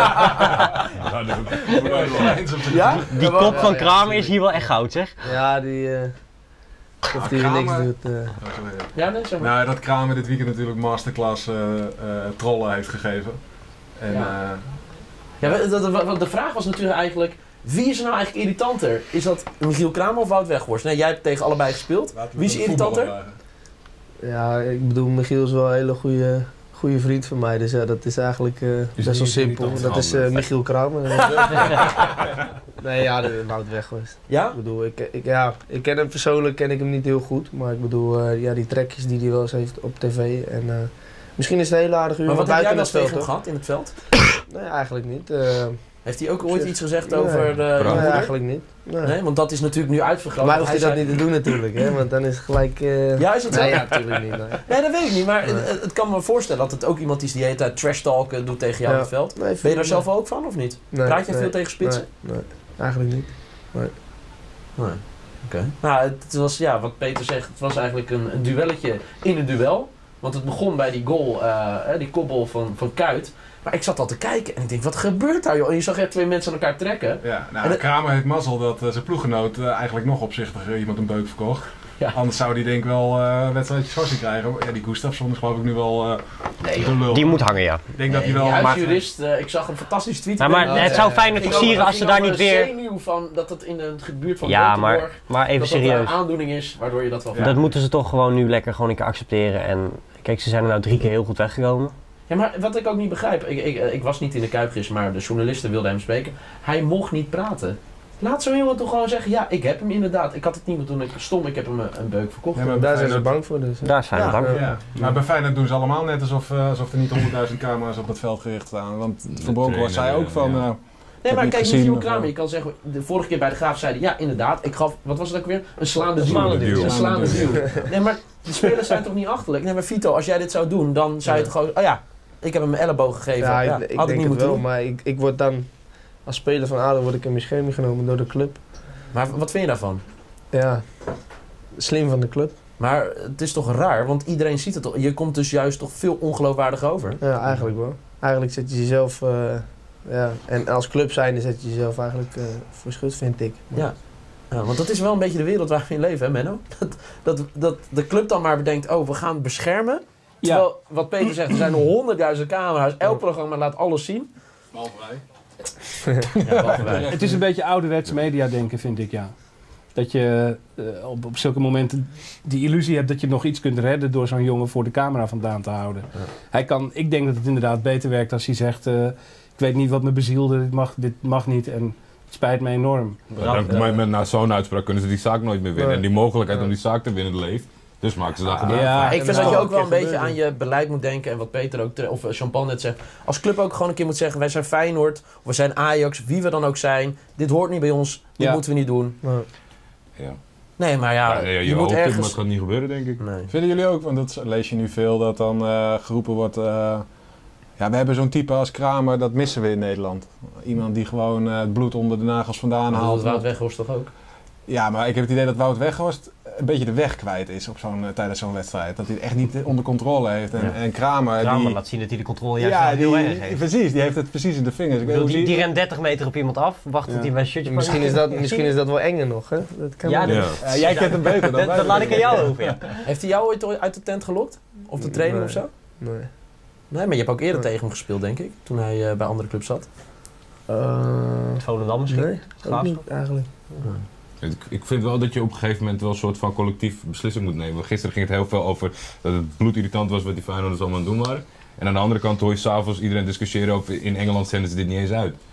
Ja, dat- Ja? Die Ja, kop ja, van ja, Kramer is zeker. hier wel echt goud, zeg. Ja, die... Uh, of die Kramer- niks doet. Uh. Ja, nee, zeg maar. Nou, dat Kramer dit weekend natuurlijk masterclass uh, uh, trollen heeft gegeven. En, Ja. ja. Ja, we- de, de, de vraag was natuurlijk eigenlijk, wie is er nou eigenlijk irritanter? Is dat Michiel Kramer of Wout Weghorst? Nee, jij hebt tegen allebei gespeeld. Wie is irritanter? Ja, ik bedoel, Michiel is wel een hele goede, goede vriend van mij. Dus ja, dat is eigenlijk uh, best wel niet simpel. irritant? Dat is uh, Michiel Kramer. Nee, ja, de Wout Weghorst. Ja? Ik bedoel, ik, ik, ja, ik ken hem persoonlijk, ken ik hem niet heel goed. Maar ik bedoel, uh, ja, die trekjes die hij wel eens heeft op tv. En, uh, misschien is het een hele aardige uur Maar wat heb jij buiten wel het tegen veld. hem gehad in het veld? Nee, eigenlijk niet. Uh, Heeft hij ook ooit Zeg. iets gezegd Nee. over de nee, moeder? eigenlijk niet. Nee. Nee, want dat is natuurlijk nu uitvergroot. Maar mij hoeft hij dat zei- niet te doen natuurlijk, hè? Want dan is het gelijk... Uh... Ja, is het zo? Nee, ja, natuurlijk niet. Nee. Nee, dat weet ik niet, maar Nee. het, het kan me voorstellen dat het ook iemand is die de hele tijd trash talken doet tegen jou Ja. in het veld. Nee, Ben je daar zelf ook van of niet? Nee, Praat je nee, veel tegen spitsen? Nee, nee, eigenlijk niet. Nee. Oké. Nou, het was, ja, wat Peter zegt, het was eigenlijk een, een duelletje in een duel. Want het begon bij die goal, uh, die kopbal van, van Kuyt. Maar ik zat al te kijken en ik denk, wat gebeurt daar joh? En je zag echt twee mensen aan elkaar trekken. Ja, nou, En het- Kramer heeft mazzel dat uh, zijn ploeggenoot uh, eigenlijk nog opzichtiger iemand een beuk verkocht. Ja. Anders zou die denk ik wel uh, wedstrijdjes schorsing krijgen. Ja, die Gustafsson is geloof ik nu wel uh, Nee, de lul. Die moet hangen, ja. Ik denk dat hij Nee, wel... die maar- huisjurist, uh, ik zag een fantastische tweet. Nou, maar Ik ben- het zou eh, Feyenoord ging versieren over- als ze ging daar over niet een weer... zenuw van dat het in het gebuurt van Ja, Göteborg, maar, maar even dat dat serieus. een aandoening is, waardoor je dat wel... Ja. Dat moeten ze toch gewoon nu lekker gewoon een keer accepteren. En kijk, ze zijn er nou drie keer heel goed weggekomen. Ja, maar wat ik ook niet begrijp, ik, ik, ik was niet in de Kuip gisteren, maar de journalisten wilden hem spreken. Hij mocht niet praten. Laat zo iemand toch gewoon zeggen, ja, ik heb hem inderdaad. Ik had het niet meer toen ik stom, ik heb hem een, een beuk verkocht. Ja, maar Daar zijn ze Feyenoord- bang voor dus. hè. Daar zijn we Ja. bang voor. Ja. Maar bij Feyenoord doen ze allemaal net alsof, uh, alsof er niet honderdduizend camera's op het veld gericht staan. Want Van Bronckhorst zei trainer, ook van... ja. Uh, Nee, maar niet kijk, gezien, Michiel of Kramer, wel? je kan zeggen, de vorige keer bij de Graaf zei hij, ja, inderdaad, ik gaf, wat was het ook weer? Een slaande duw. slaande duw. Een slaande Slaande duw. Nee, maar de spelers zijn toch niet achterlijk? Nee, maar Vito, als jij dit zou doen, dan zou je Ja. toch gewoon, oh ja, ik heb hem een elleboog gegeven. Ja, Ja, ik, ik had ik denk niet het moeten wel, doen. maar ik, ik word dan... Als speler van A D O word ik in bescherming genomen door de club. Maar wat vind je daarvan? Ja, slim van de club. Maar het is toch raar, want iedereen ziet het toch. Je komt dus juist toch veel ongeloofwaardig over. Ja, eigenlijk wel. Eigenlijk zet je jezelf... Uh, ja, en als club zijnde zet je jezelf eigenlijk uh, voor schut, vind ik. Ja. Ja, want dat is wel een beetje de wereld waar we in leven, hè Menno? Dat, dat, dat de club dan maar bedenkt, oh, we gaan beschermen. Terwijl, wat Peter zegt, er zijn honderdduizend camera's. Elk programma laat alles zien. behalve wij. Ja, behalve wij. Het is een beetje ouderwets mediadenken, vind ik, ja. Dat je uh, op, op zulke momenten die illusie hebt dat je nog iets kunt redden door zo'n jongen voor de camera vandaan te houden. Ja. Hij kan, ik denk dat het inderdaad beter werkt als hij zegt, uh, ik weet niet wat me bezielde, dit mag, dit mag niet en het spijt me enorm. Ja, dan- maar met, na zo'n uitspraak kunnen ze die zaak nooit meer winnen. Nee. En die mogelijkheid Ja. om die zaak te winnen leeft. Dus maken ze daar gebruik Ja, van. Maar ik en vind dat dat je zal ook wel een een keer beetje aan gebeuren. je beleid moet denken. En wat Peter ook, tre- of Jean-Paul net zegt. Als club ook gewoon een keer moet zeggen, wij zijn Feyenoord. Of we zijn Ajax, wie we dan ook zijn. Dit hoort niet bij ons. Dit Ja. moeten we niet doen. Maar, Ja. Nee, maar ja, Ja, nee, je je moet hoopt het, maar ergens... het gaat niet gebeuren, denk ik. Nee. Vinden jullie ook, want dat lees je nu veel, dat dan uh, geroepen wordt... Uh, ja, we hebben zo'n type als Kramer, dat missen we in Nederland. Iemand die gewoon uh, het bloed onder de nagels vandaan Maar haalt. dat Wout Weghorst toch ook? Ja, maar ik heb het idee dat Wout Weghorst een beetje de weg kwijt is op zo'n, uh, tijdens zo'n wedstrijd. Dat hij het echt niet onder controle heeft. En, Ja. en Kramer... Kramer die, laat zien dat hij de controle juist ja, wel heel die, erg heeft. precies. Die heeft het precies in de vingers. Ik Ik weet bedoel, hoe die, die- die rent dertig meter op iemand af, wacht tot Ja. hij bij een shirtje pakt. misschien, is dat, misschien is dat wel enger nog, hè? Dat kan Ja, wel. dat- Ja. Ja, jij kent hem beter dan Dat, wij. dat laat ik aan jou over, ja. Heeft hij jou ooit uit de tent gelokt? Of de training Nee. of zo? Nee. Nee, maar je hebt ook eerder Nee. tegen hem gespeeld, denk ik. Toen hij uh, bij andere clubs zat. Uh, Volendam misschien. nee, ook Graafschap. niet eigenlijk. Ik, ik vind wel dat je op een gegeven moment wel een soort van collectief beslissing moet nemen. Gisteren ging het heel veel over dat het bloedirritant was wat die Feyenoorders allemaal aan het doen waren. En aan de andere kant hoor je s'avonds iedereen discussiëren over in Engeland zenden ze dit niet eens uit.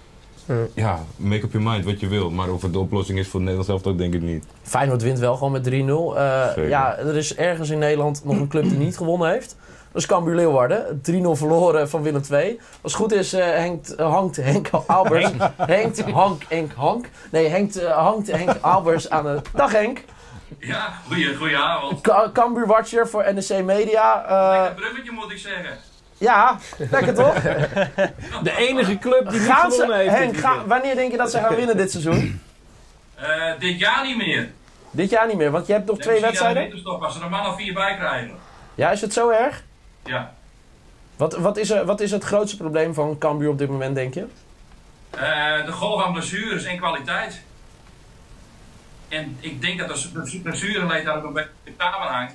ja, make up your mind wat je wil. Maar of het de oplossing is voor het Nederlands elftal, denk ik niet. Feyenoord wint wel gewoon met drie nul. Uh, ja, er is ergens in Nederland nog een club die niet gewonnen heeft. Dat is Cambuur Leeuwarden. drie nul verloren van Willem twee. Als het goed is, uh, hangt, uh, hangt Henk Albers... Henkt Hank Henk Hank... Nee, hangt, uh, hangt Henk Albers aan de... Dag Henk! Ja, goeie, goeie avond. Ka Cambuur Watcher voor N E C Media. Uh, Lekker bruggetje moet ik zeggen. Ja, lekker toch? De enige club die niet gaan gewonnen ze, heeft. Henk, ga, wanneer denk je dat ze gaan winnen dit seizoen? Uh, dit jaar niet meer. Dit jaar niet meer, want je hebt nog Nee, twee misschien aan de wedstrijden. winterstop, als ze er maar nog vier bij krijgen. Ja, is het zo erg? Ja. Wat, wat, is, er, wat is het grootste probleem van Cambuur op dit moment, denk je? Uh, de golf aan blessures en kwaliteit. En ik denk dat de blessureleed daar ook een beetje samen hangt.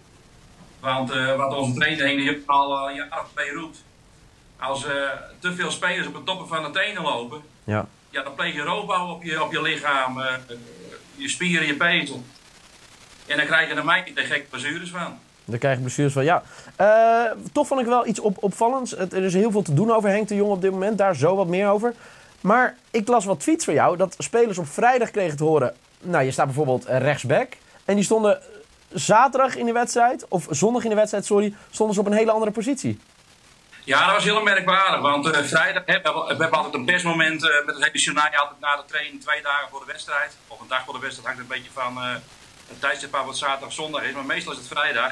Want uh, wat onze trainer Henk al een jaar of twee roept. Als uh, te veel spelers op de toppen van de tenen lopen. Ja. Ja, dan pleeg je roofbouw op je, op je lichaam. Uh, je spieren, je pezel. En dan krijg je er mij de gekke blessures van. Daar krijg je blessures van, ja. Uh, toch vond ik wel iets op, opvallends. Het, er is heel veel te doen over Henk de Jong op dit moment. Daar zo wat meer over. Maar ik las wat tweets van jou. Dat spelers op vrijdag kregen te horen... Nou, je staat bijvoorbeeld rechtsback. En die stonden zaterdag in de wedstrijd... Of zondag in de wedstrijd, sorry... Stonden ze op een hele andere positie. Ja, dat was heel merkwaardig. Want uh, vrijdag... He, we, we hebben altijd een persmoment... Uh, met het hele journaal altijd na de training... Twee dagen voor de wedstrijd. Of een dag voor de wedstrijd. Hangt een beetje van... Uh, het tijdstip af wat zaterdag of zondag is. Maar meestal is het vrijdag.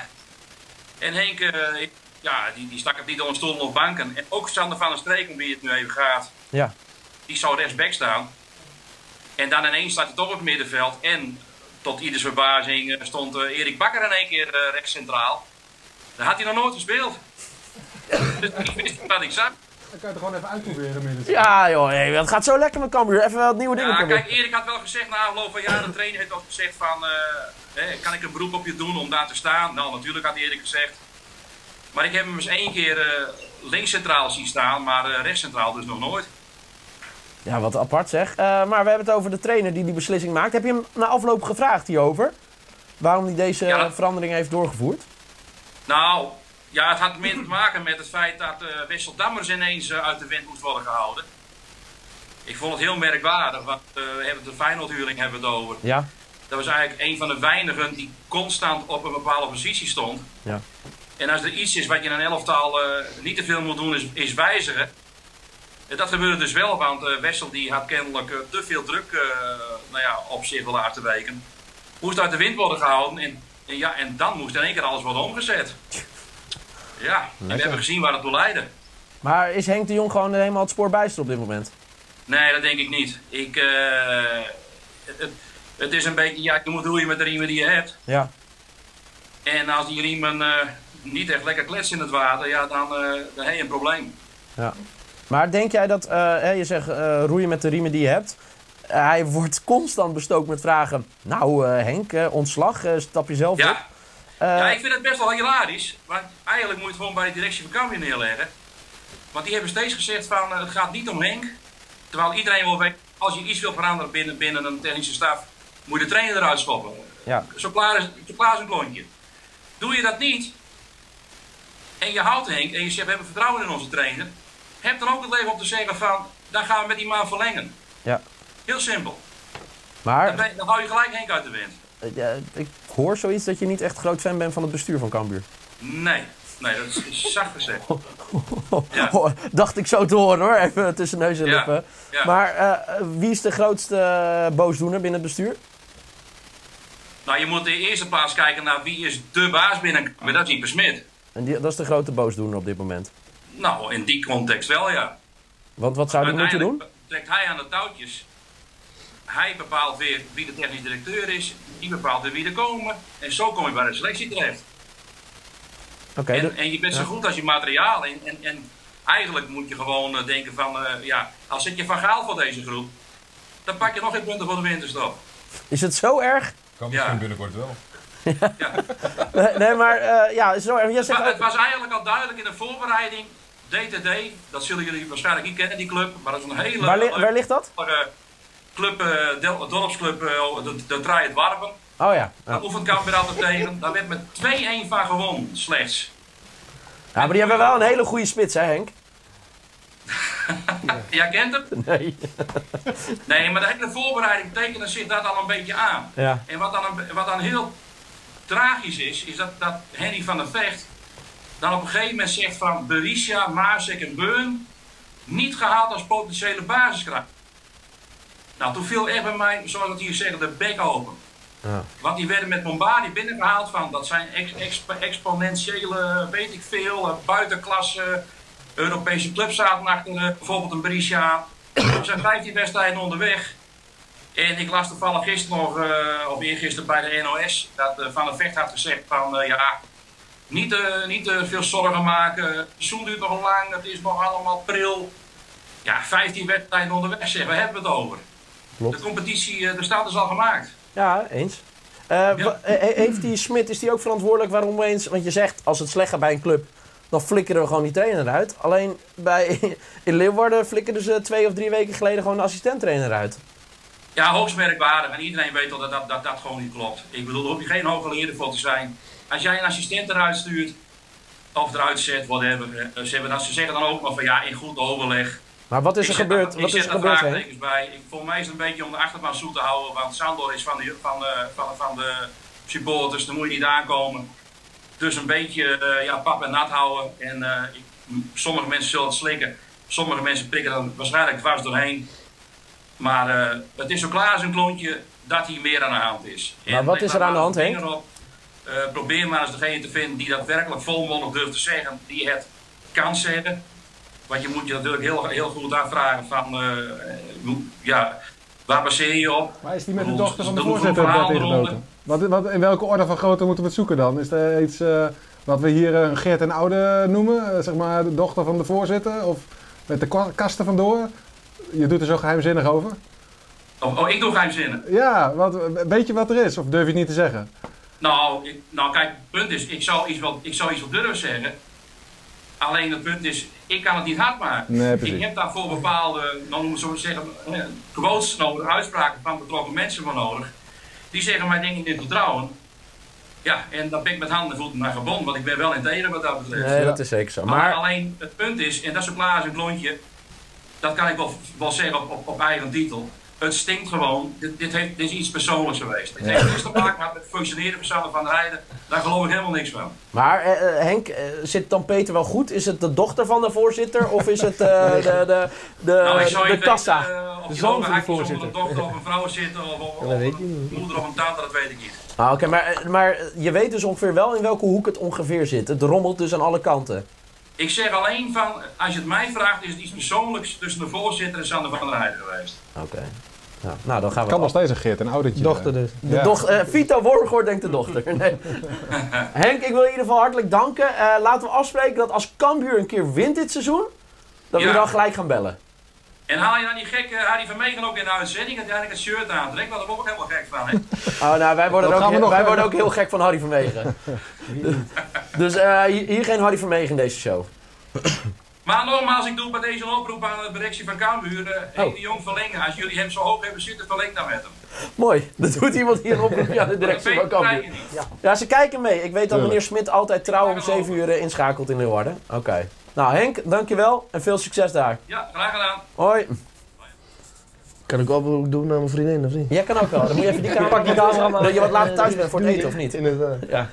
En Henk... Uh, ja, die, die stak het niet onder stoelen of banken. En ook Sander van der Streek, om wie het nu even gaat... Ja. Die zou rechtsback staan. En dan ineens staat hij toch op het middenveld. En tot ieders verbazing stond uh, Erik Bakker in één keer uh, rechts centraal. Daar had hij nog nooit gespeeld. Dus ik wist niet wat ik zag. Dan kan je het gewoon even uitproberen. Midden. Ja joh, hey, het gaat zo lekker met Cambuur. Even wat nieuwe dingen Ja, proberen. kijk, Erik had wel gezegd na afloop van ja, de trainer heeft ook gezegd van... Uh, hè, kan ik een beroep op je doen om daar te staan? Nou, natuurlijk had Erik gezegd. Maar ik heb hem eens één keer uh, links centraal zien staan, maar uh, rechts centraal dus nog nooit. Ja, wat apart zeg. Uh, maar we hebben het over de trainer die die beslissing maakt. Heb je hem na afloop gevraagd hierover? Waarom hij deze Ja, dat... verandering heeft doorgevoerd? Nou, ja, het had meer te maken met het feit dat uh, Wessel Dammers ineens uh, uit de wind moest worden gehouden. Ik vond het heel merkwaardig, want uh, we hebben de Feyenoord-huurling hebben we het over. Ja. Dat was eigenlijk een van de weinigen die constant op een bepaalde positie stond. Ja. En als er iets is wat je in een elftal uh, niet te veel moet doen, is, is wijzigen. Dat gebeurde dus wel, want uh, Wessel die had kennelijk uh, te veel druk uh, nou ja, op zich willen laten weken. Moest uit de wind worden gehouden en, en, ja, en dan moest in één keer alles worden omgezet. Ja, en we hebben gezien waar het toe leidde. Maar is Henk de Jong gewoon helemaal het spoor bijster op dit moment? Nee, dat denk ik niet. Ik, uh, het, het is een beetje, ja, je moet hoe je met de riemen die je hebt. Ja. En als die riemen uh, niet echt lekker kletsen in het water, ja, dan, uh, dan heb je een probleem. Ja. Maar denk jij dat, uh, hè, je zegt uh, roeien met de riemen die je hebt. Uh, hij wordt constant bestookt met vragen. Nou uh, Henk, uh, ontslag, uh, stap jezelf ja. op. Uh, ja, ik vind het best wel hilarisch. Maar eigenlijk moet je het gewoon bij de directie van Cambuur neerleggen. Want die hebben steeds gezegd van uh, het gaat niet om Henk. Terwijl iedereen wil weten, als je iets wil veranderen binnen, binnen een technische staf, moet je de trainer eruit stoppen. Ja. Zo klaar is, zo klaar is een klontje. Doe je dat niet, en je houdt Henk, en je zegt we hebben vertrouwen in onze trainer, heb dan ook het leven om te zeggen van, dan gaan we met die man verlengen. Ja. Heel simpel. Maar, dan, ben, dan hou je gelijk Henk uit de wind. Uh, uh, ik hoor zoiets dat je niet echt groot fan bent van het bestuur van Cambuur. Nee, nee, dat is, is zacht gezegd. Ja. Oh, dacht ik zo te horen hoor, even tussen neus en ja. lippen. Ja. Maar uh, wie is de grootste uh, boosdoener binnen het bestuur? Nou, je moet in de eerste plaats kijken naar wie is de baas binnen. Maar dat is Ipe Smit. En die, dat is de grote boosdoener op dit moment. Nou, in die context wel, ja. Want wat zou hij moeten doen? Trekt hij aan de touwtjes. Hij bepaalt weer wie de technisch directeur is. Die bepaalt weer wie er komen. En zo kom je bij de selectie terecht. Okay, en, de... en je bent zo ja. goed als je materiaal. En, en, en eigenlijk moet je gewoon uh, denken van... Uh, ja, als zit je van Gaal voor deze groep... dan pak je nog geen punten voor de winterstop. Is het zo erg? Kan misschien ja. binnenkort wel. Ja. ja. nee, nee, maar uh, ja, zo erg. Het, wa het was eigenlijk al duidelijk in de voorbereiding. D T D, dat zullen jullie waarschijnlijk niet kennen, die club. Maar dat is een hele... Waar, li waar ligt dat? Uh, club, uh, dorpsclub, uh, de, de Traai het Warpen. Oh ja. Daar oefent Cambuur altijd tegen. Daar werd met twee-een van gewonnen, slechts. Ja, maar die hebben wel een hele goede spits, hè Henk? Jij kent hem? Nee. Nee, maar de hele voorbereiding tekende zich dat al een beetje aan. Ja. En wat dan, een, wat dan heel tragisch is, is dat, dat Henny van der Vecht dan op een gegeven moment zegt van Berisha, Maasek en Beun niet gehaald als potentiële basiskracht. Nou, toen viel echt bij mij, zoals dat hier zeggen, de bek open. Ja. Want die werden met Bombardi binnengehaald van, dat zijn ex, ex, exponentiële, weet ik veel, buitenklasse Europese clubs zaten achter uh, bijvoorbeeld een Berisha. Er zijn vijftien wedstrijden onderweg. En ik las toevallig gisteren nog, uh, of eergisteren bij de N O S, dat uh, Van der Vecht had gezegd van, uh, ja, niet, uh, niet uh, veel zorgen maken, het seizoen duurt nog lang, het is nog allemaal pril. Ja, vijftien wedstrijden onderweg, zeg, waar hebben we het over? Klopt. De competitie, uh, de staat is al gemaakt. Ja, eens. Uh, ja. Heeft die Smit, is die ook verantwoordelijk waarom we eens, want je zegt, als het slecht gaat bij een club, dan flikkeren we gewoon die trainer eruit. Alleen bij, in Leeuwarden flikkerden ze twee of drie weken geleden gewoon de assistent-trainer uit. Ja, hoogst merkwaardig. En iedereen weet al dat dat, dat dat gewoon niet klopt. Ik bedoel, daar hoef je geen hooggeleerde voor te zijn. Als jij een assistent eruit stuurt, of eruit zet, whatever. Ze, hebben dat, ze zeggen dan ook nog van ja, in goed overleg. Maar wat is er gebeurd? Ik wat zet is er er gebeurd, vraagtekens bij. Ik, volgens mij is het een beetje om de achterban zoet te houden. Want Sandor is van de, van de, van, van de supporters, daar moet je niet aankomen. Dus een beetje uh, ja, pap en nat houden. En uh, ik, sommige mensen zullen het slikken. Sommige mensen prikken er waarschijnlijk dwars doorheen. Maar uh, het is zo klaar als een klontje dat hier meer aan de hand is. Maar en wat is er aan de hand, Henk? Uh, probeer maar eens degene te vinden die dat werkelijk volmondig durft te zeggen. Die het kan zeggen. Want je moet je natuurlijk heel, heel goed afvragen van, uh, ja, waar baseer je op? Maar is die met de dochter van de voorzitter tegengedoten? Wat, wat, in welke orde van grootte moeten we het zoeken dan? Is er iets uh, wat we hier een uh, Geert en Oude noemen? Uh, zeg maar de dochter van de voorzitter? Of met de kasten vandoor? Je doet er zo geheimzinnig over? Oh, oh ik doe geheimzinnig? Ja, wat, weet je wat er is? Of durf je het niet te zeggen? Nou, ik, nou kijk, het punt is, ik zou iets wel, ik zou iets wel durven zeggen. Alleen het punt is, ik kan het niet hard maken. Nee, ik heb daarvoor bepaalde, nou noemen we zo zeggen, quotes nodig, uitspraken van betrokken mensen voor nodig. Die zeggen mij dingen in vertrouwen. Ja, en dan ben ik met handen en voeten naar gebonden, want ik ben wel integer wat dat betreft. Nee, dat is zeker zo. Maar, maar alleen het punt is, en dat is zo klaar als een klontje, dat kan ik wel, wel zeggen op, op, op eigen titel. Het stinkt gewoon. Dit, dit, heeft, dit is iets persoonlijks geweest. Het heeft niks te maken met het functioneren van Sander van der Heijden. Daar geloof ik helemaal niks van. Maar uh, Henk, uh, zit dan Peter wel goed? Is het de dochter van de voorzitter of is het uh, de, de, de, nou, ik de kassa? Weten, uh, of de zoon van de voorzitter. Of een dochter of een vrouw zitten of, of, of een moeder of een tante, dat weet ik niet. Ah, Oké, okay, maar, maar je weet dus ongeveer wel in welke hoek het ongeveer zit. Het rommelt dus aan alle kanten. Ik zeg alleen van, als je het mij vraagt, is het iets persoonlijks tussen de voorzitter en Sander van der Heijden geweest. Oké. Okay. Nou, nou, dan gaan we kan nog steeds een Geert, een oudertje. Dochter dus. De ja. doch, uh, Vito Wormgoor denkt de dochter. Nee. Henk, ik wil in ieder geval hartelijk danken. Uh, laten we afspreken dat als Cambuur een keer wint dit seizoen, dat ja. we dan gelijk gaan bellen. En haal je dan die gekke Harry Vermegen ook in de uitzending, dat hij eigenlijk het shirt aantrekt, want daar word ik ook helemaal gek van. Hè? Oh, nou, wij worden, ook, he wij worden ook heel gek van Harry Vermegen. Dus uh, hier geen Harry Vermegen in deze show. Maar nogmaals, ik doe bij deze een oproep aan de directie van Cambuur. Uh, Henk de Jong verlengen. Als jullie hem zo hoog hebben zitten, verleng dan met hem. Mooi, dat doet iemand hier een oproepje aan de directie van Cambuur. Ja. ja, ze kijken mee. Ik weet dat meneer Smit altijd trouw om zeven uur uh, inschakelt in Leeuwarden. Oké. Okay. Nou Henk, dankjewel en veel succes daar. Ja, graag gedaan. Hoi. Kan ik oproep doen naar mijn vriendin of niet? Jij kan ook wel. Dan moet je even die camera pak die camera maar. Dat je wat later thuis bent voor het eten of niet? Inderdaad. Ja.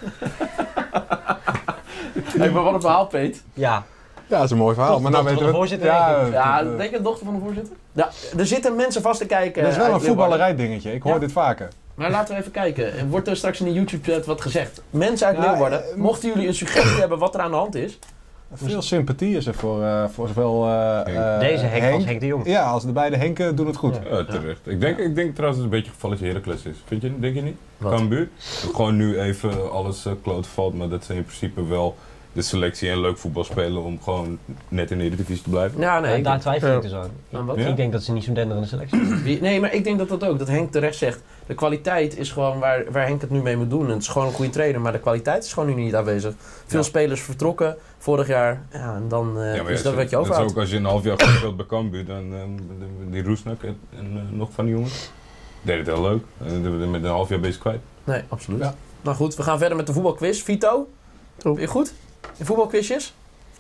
Hey, maar wat een verhaal, Peet. Ja. Ja, dat is een mooi verhaal. Toch, maar nou weten we de voorzitter, ja, denk ik. Ja, denk je de dochter van de voorzitter? Ja, er zitten mensen vast te kijken. Dat is wel een voetballerij dingetje. Ik hoor ja. dit vaker. Maar laten we even kijken. Wordt er straks in de YouTube-chat wat gezegd? Mensen uit ja, Leeuwarden, uh, mochten jullie een suggestie hebben wat er aan de hand is? Veel sympathie is er voor, uh, voor zowel uh, uh, deze Henk, Henk als Henk de Jong. Ja, als de beide Henken doen het goed. Ja, uh, terecht. Ik denk, ik denk trouwens dat het een beetje gevalletje Heracles is. Vind je, denk je niet? Cambuur. Dat gewoon nu even alles uh, kloot valt, maar dat ze in principe wel de selectie en leuk voetbal spelen om gewoon net in de Eredivisie te blijven. Ja, nee, ja, daar twijfel ik dus aan. aan wat? Ik ja? denk dat ze niet zo'n denderende selectie hebben. Nee, maar ik denk dat dat ook, dat Henk terecht zegt. De kwaliteit is gewoon waar, waar Henk het nu mee moet doen. En het is gewoon een goede trainer, maar de kwaliteit is gewoon nu niet aanwezig. Veel ja. spelers vertrokken vorig jaar. Ja, en dan uh, ja, is dat wat je overhoudt. Dat is ook als je een half jaar gespeeld bij Cambuur, dan uh, die Roesnak en, en uh, nog van die jongens. Deed het heel leuk. Uh, met een half jaar bezig kwijt. Nee, absoluut. Ja. Nou goed, we gaan verder met de voetbalquiz. Vito, ben je goed in voetbalquizjes?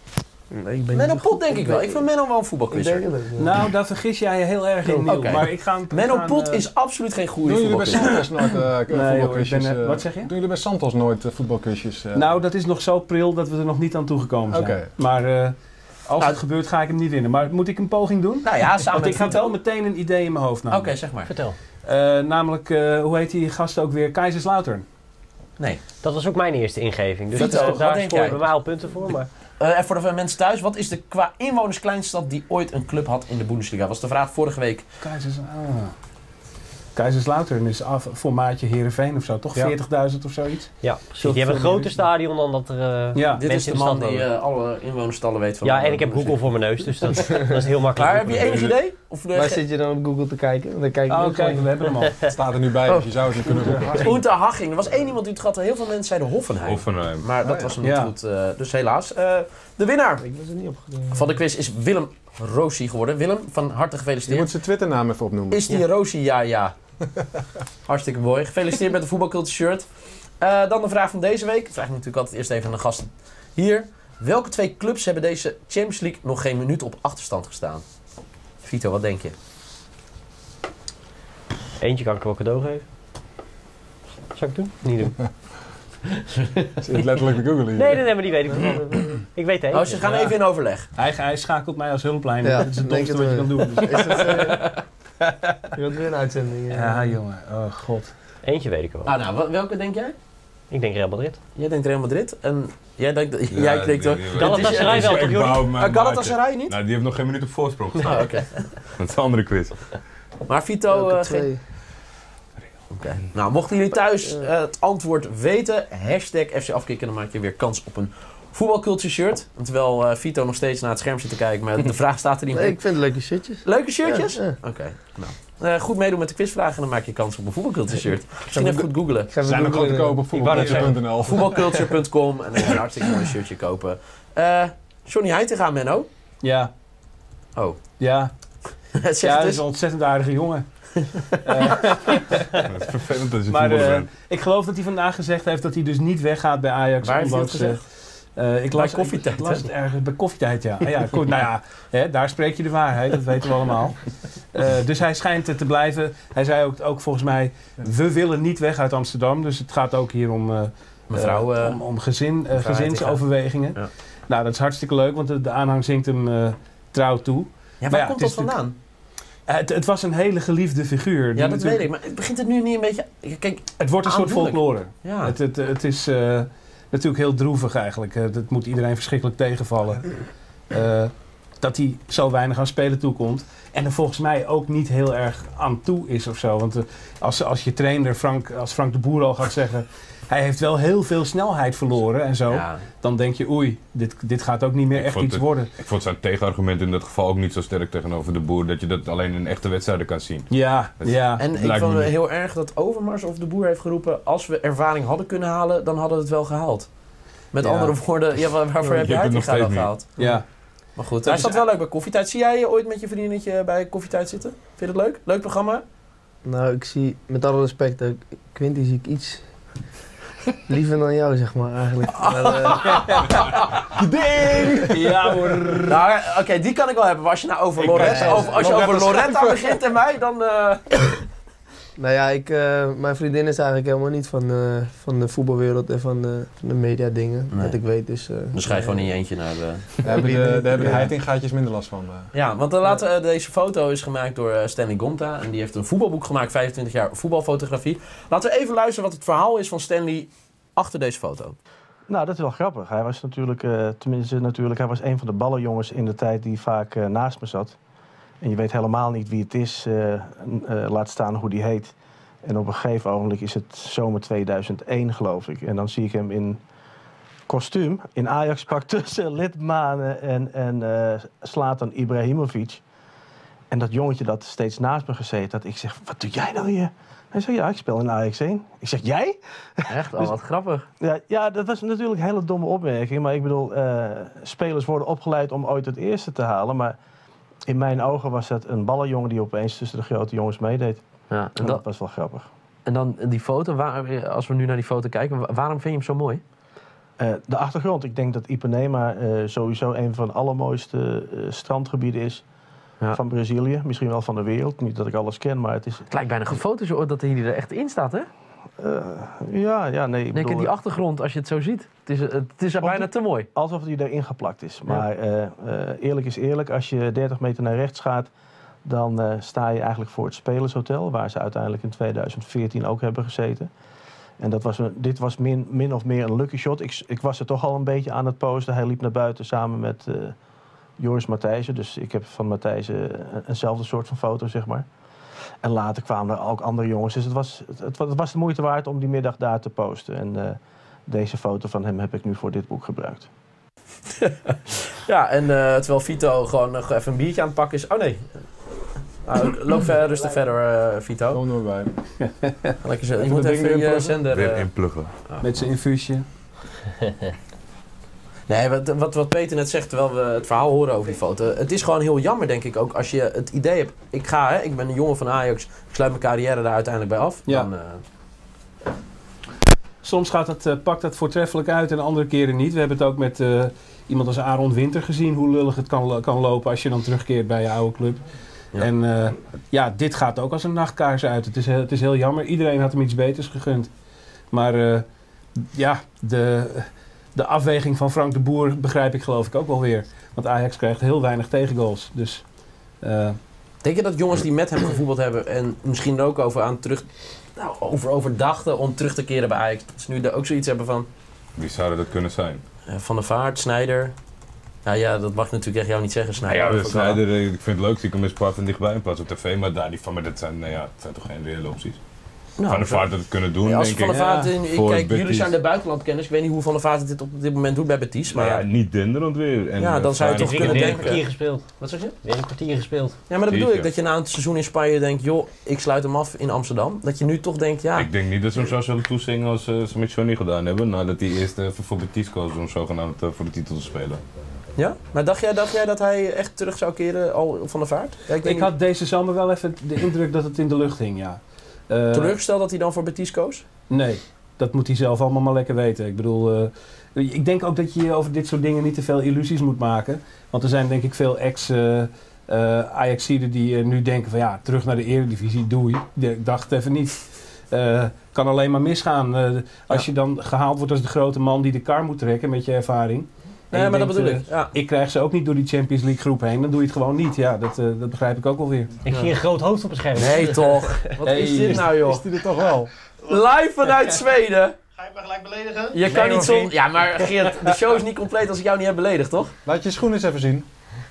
Nee, ik ben Menno niet zo Pot goed. denk ik wel. Ik vind Menno wel een Ik voetbalquizzer. denk het ook, ja. Nou, daar vergis jij je heel erg in, Niel. Oké. Maar ik ga hem... Menno gaan, Pot eh, is absoluut geen goede Doen jullie bij voetbalquizzer. Santos nooit uh, Nee, hoor, ik voetbalquizjes? ben, eh, eh, wat zeg je? Doen jullie bij Santos nooit uh, voetbalquizjes? uh? Nou, dat is nog zo pril dat we er nog niet aan toegekomen zijn. Oké. Maar uh, als Nou, het gebeurt, ga ik hem niet winnen. Maar moet ik een poging doen? Nou ja, samen Want met ik had Vito. wel meteen een idee in mijn hoofd. Oké, namelijk. zeg maar. Vertel. Uh, namelijk, uh, hoe heet die gast ook weer? Kaiserslautern. Nee. Dat was ook mijn eerste ingeving. Dus Vito, dat, wat daar denk scoor je jij? bij mij al punten voor. Maar Uh, en voor de mensen thuis, wat is de qua inwoners kleinste stad die ooit een club had in de Bundesliga? Was de vraag vorige week. Keizers, ah. Kaiserslautern is af, formaatje Heerenveen of zo, toch? Ja. veertigduizend of zoiets? ja, precies. Zult Die hebben een veel groter stadion dan dat er uh, Ja. Dit is mensen de in de man stad die wonen. uh, alle inwonerstallen weet van. Ja, de en ik heb Bundesliga. Google voor mijn neus, dus dat, dat is heel makkelijk. Maar heb je enig idee? Of de Waar zit je dan op Google te kijken? Want dan kijk ik Oh, ook kijk, gewoon- we hebben hem al. Het staat er nu bij, dus je zou het niet kunnen roepen. Unterhaching. Er was één iemand die het had. Heel veel mensen zeiden Hoffenheim. Hoffenheim. Maar dat Oh, ja. was hem niet Ja. goed. uh, dus helaas. Uh, de winnaar Ik was er niet opgekomen. van de quiz is Willem Rossi geworden. Willem, van harte Je gefeliciteerd. moet zijn Twitternaam even opnoemen. Is die Rossi? Ja, ja. Hartstikke mooi. Gefeliciteerd met de voetbalculture shirt. Uh, dan de vraag van deze week. Ik vraag natuurlijk altijd eerst even aan de gasten hier. Welke twee clubs hebben deze Champions League nog geen minuut op achterstand gestaan? Vito, wat denk je? Eentje kan ik wel cadeau geven. Zal ik het doen? Niet doen. Zit je letterlijk te googlen hier? Nee, nee, nee, maar die weet ik wel. Ik weet het. Oh, ze gaan Ja. even in overleg. Hij, hij schakelt mij als hulplijn. Ja, dat is het denk domste wat het je kan wel. doen. Dus- Is dat, uh, je wilt weer een uitzending? uh, Ja, jongen. Oh, god. Eentje weet ik wel. Ah, nou, wel- welke denk jij? Ik denk Real Madrid. Jij denkt Real Madrid en jij denkt... Ja, jij denkt die- ook... die- Galatasaray die- wel, die- toch, ik Jordi? wou mijn Uh, Galatasaray niet? Nou, die heeft nog geen minuut op voorsprong gestaan. Ah, oké. Dat is een andere quiz. Maar Vito... welke uh, twee? geen... Oké. Nou, mochten jullie thuis uh, het antwoord weten, hashtag F C Afkikken, dan maak je weer kans op een voetbalculture shirt. En terwijl uh, Vito nog steeds naar het scherm zit te kijken, maar de vraag staat er niet Nee, meer. ik vind het leuke shirtjes. Leuke shirtjes? Ja, ja. Oké. Nou, uh, goed meedoen met de quizvragen en dan maak je kans op een voetbalculture shirt. Misschien even goed googlen. Ik ga even Zijn er gewoon te googlen. kopen op Ik wou net voetbalculture punt n l. voetbalculture punt com en dan kan je een hartstikke mooi shirtje kopen. Uh, Johnny Heitinga, Menno. Ja. Oh. Ja. Zeg Ja, het dat is eens. een ontzettend aardige jongen. Dat is vervelend als je Maar voetballer uh, bent. ik geloof dat hij vandaag gezegd heeft dat hij dus niet weggaat bij Ajax. Waar heeft hij dat ondanks, uh, uh, ik Bij las, koffietijd, ik las hè? het ergens bij koffietijd, ja. Ah, ja goed, nou ja, hè, daar spreek je de waarheid, dat weten we allemaal. Uh, dus hij schijnt uh, te blijven. Hij zei ook, ook volgens mij, we willen niet weg uit Amsterdam. Dus het gaat ook hier om, uh, Mevrouw, uh, om, om gezin, uh, mevrouw gezinsoverwegingen. Ja. Nou, dat is hartstikke leuk, want de, de aanhang zingt hem uh, trouw toe. Ja, waar Maar ja, komt het dat is vandaan? Uh, het, het was een hele geliefde figuur. die Ja, dat natuurlijk- weet ik. Maar begint het nu niet een beetje... Kijk, Het wordt een soort aandoenlijk. folklore. Ja. Het, het, het is uh, natuurlijk heel droevig eigenlijk. Uh, dat moet iedereen verschrikkelijk tegenvallen. Uh, dat hij zo weinig aan spelen toekomt. En er volgens mij ook niet heel erg aan toe is of zo. Want uh, als, als je trainer, Frank, als Frank de Boer al gaat zeggen... hij heeft wel heel veel snelheid verloren en zo... Ja. dan denk je, oei, dit, dit gaat ook niet meer Ik echt vond iets het- worden. Ik vond zijn tegenargument in dat geval ook niet zo sterk tegenover de Boer. Dat je dat alleen in echte wedstrijden kan zien. Ja, Dat- ja. En ik Lijkt vond me het niet. heel erg dat Overmars of de Boer heeft geroepen... als we ervaring hadden kunnen halen, dan hadden we het wel gehaald. Met Ja. andere woorden, ja, waar- waarvoor Ja, heb je jij hebt het het nog dan steeds gehaald? ja. Maar goed, Nou, hij zat wel leuk bij Koffietijd. Zie jij ooit met je vriendinnetje bij Koffietijd zitten? Vind je het leuk? Leuk programma? Nou, ik zie, met alle respect, uh, Quinty zie ik iets liever dan jou, zeg maar, eigenlijk. Maar, uh, Ding! Ja hoor. Nou, oké, okay, die kan ik wel hebben. Maar als je nou over Ik Loretta, ben- over, als je Loretta over Loretta Schrijver. begint en mij, dan... Uh... nou ja, ik, uh, mijn vriendin is eigenlijk helemaal niet van, uh, van de voetbalwereld en van de, van de media dingen, Nee. dat ik weet. Dus, uh, Dan ga je gewoon in je eentje naar de... Daar hebben de, daar hebben de heitingaatjes minder last van. uh. Ja, want dan laten, uh, deze foto is gemaakt door uh, Stanley Gonta. En die heeft een voetbalboek gemaakt, vijfentwintig jaar voetbalfotografie. Laten we even luisteren wat het verhaal is van Stanley achter deze foto. Nou, dat is wel grappig. Hij was natuurlijk, uh, tenminste natuurlijk, hij was een van de ballenjongens in de tijd die vaak uh, naast me zat. En je weet helemaal niet wie het is, uh, uh, laat staan hoe die heet. En op een gegeven ogenblik is het zomer tweeduizend één, geloof ik. En dan zie ik hem in kostuum, in Ajax-pak tussen Litmanen en, en uh, Zlatan Ibrahimovic. En dat jongetje dat steeds naast me gezeten had, ik zeg, wat doe jij nou hier? Hij zei, ja, ik speel in Ajax één. Ik zeg, jij? Echt? Oh, Dus- wat grappig. Ja, ja, dat was natuurlijk een hele domme opmerking. Maar ik bedoel, uh, spelers worden opgeleid om ooit het eerste te halen. Maar in mijn ogen was dat een ballenjongen die opeens tussen de grote jongens meedeed. Ja, En en, dat dat, was wel grappig. en dan die foto, waar, als we nu naar die foto kijken, wa- waarom vind je hem zo mooi? Uh, de achtergrond, ik denk dat Ipanema uh, sowieso een van de allermooiste uh, strandgebieden is ja. van Brazilië. Misschien wel van de wereld. Niet dat ik alles ken, maar het is... Het lijkt bijna gefotoshopt dat hij er echt in staat, hè? Uh, ja, ja, nee. Ik denk bedoel, die achtergrond, als je het zo ziet. Het is, het is er bijna die, te mooi. Alsof hij erin geplakt is. Maar ja. uh, uh, eerlijk is eerlijk, als je dertig meter naar rechts gaat, dan uh, sta je eigenlijk voor het Spelershotel, waar ze uiteindelijk in tweeduizend veertien ook hebben gezeten. En dat was een, dit was min, min of meer een lucky shot. Ik, ik was er toch al een beetje aan het posten. Hij liep naar buiten samen met uh, Joris Matthijssen. Dus ik heb van Matthijssen eenzelfde soort van foto, zeg maar. En later kwamen er ook andere jongens. Dus het was, het, het was de moeite waard om die middag daar te posten. En uh, deze foto van hem heb ik nu voor dit boek gebruikt. Ja, en uh, terwijl Vito gewoon nog even een biertje aan het pakken is... Oh nee... Nou, loop verder, rustig verder, uh, Vito. Kom er bij. Lekker zo. Je moet even je zender... Weer uh, inpluggen. Ah. Met zijn infuusje. Nee, wat, wat, wat Peter net zegt, terwijl we het verhaal horen over die foto. Het is gewoon heel jammer, denk ik ook, als je het idee hebt... Ik ga, hè, ik ben een jongen van Ajax. Ik sluit mijn carrière daar uiteindelijk bij af. Ja. Dan, uh... Soms gaat het, uh, pakt dat voortreffelijk uit en andere keren niet. We hebben het ook met uh, iemand als Aaron Winter gezien. Hoe lullig het kan, kan lopen als je dan terugkeert bij je oude club. Ja. En uh, ja, dit gaat ook als een nachtkaars uit. Het is, heel, het is heel jammer. Iedereen had hem iets beters gegund. Maar uh, ja, de, de afweging van Frank de Boer begrijp ik geloof ik ook wel weer. Want Ajax krijgt heel weinig tegengoals. Dus, uh, denk je dat jongens die met hem gevoetbald hebben en misschien er ook over, aan terug, nou, over, over dachten om terug te keren bij Ajax, dat ze nu ook zoiets hebben van... Wie zouden dat kunnen zijn? Uh, Van der Vaart, Sneijder... Nou ja, dat mag ik natuurlijk echt jou niet zeggen, Sneijder. Ja, ja Sneijder, ik vind het leuk, zie ik hem eens praten dichtbij in plaats op tv, maar daar die van me, dat zijn, nou ja, dat zijn toch geen reële opties. Nou, Van der Vaart dat het kunnen doen, ja, als denk Van der Vaart, ik. In, ik kijk, jullie zijn de buitenlandkenners, ik weet niet hoe Van der Vaart dit op dit moment doet bij Betis, maar... Nou ja, niet denderend weer. En ja, dan zou je toch kunnen denken... een kwartier gespeeld. Wat zeg je? Weer een kwartier gespeeld. Ja, maar dat bedoel ik, dat je na een seizoen in Spanje denkt, joh, ik sluit hem af in Amsterdam. Dat je nu toch denkt, ja... Ik denk niet dat ze hem zo zullen toezingen als uh, ze met Johnny gedaan hebben, nadat hij eerst even voor Betis koos om zogenaamd uh, voor de titel te spelen. Ja? Maar dacht jij, dacht jij dat hij echt terug zou keren al Van der Vaart? Ja, ik ik had deze zomer wel even de indruk dat het in de lucht hing, ja. Uh, Teleurgesteld dat hij dan voor Betis koos? Nee, dat moet hij zelf allemaal maar lekker weten. Ik bedoel, uh, ik denk ook dat je over dit soort dingen niet te veel illusies moet maken. Want er zijn denk ik veel ex-Ajaxiden uh, uh, die uh, nu denken van ja, terug naar de Eredivisie, doei. Ik dacht even niet. Uh, kan alleen maar misgaan. Uh, als ja. je dan gehaald wordt als de grote man die de kar moet trekken met je ervaring. Nee, maar denkt, dat bedoel uh, ik. Ja. Ik krijg ze ook niet door die Champions League groep heen. Dan doe je het gewoon niet. Ja, dat, uh, dat begrijp ik ook wel weer. Ik zie een groot hoofd op het scherm. Nee toch. Wat hey, is dit nou joh? Is die er toch wel? Live vanuit Zweden. Ga je me gelijk beledigen? Je kan nee, niet zonder... Ja, maar Geert, de show is niet compleet als ik jou niet heb beledigd, toch? Laat je schoenen eens even zien.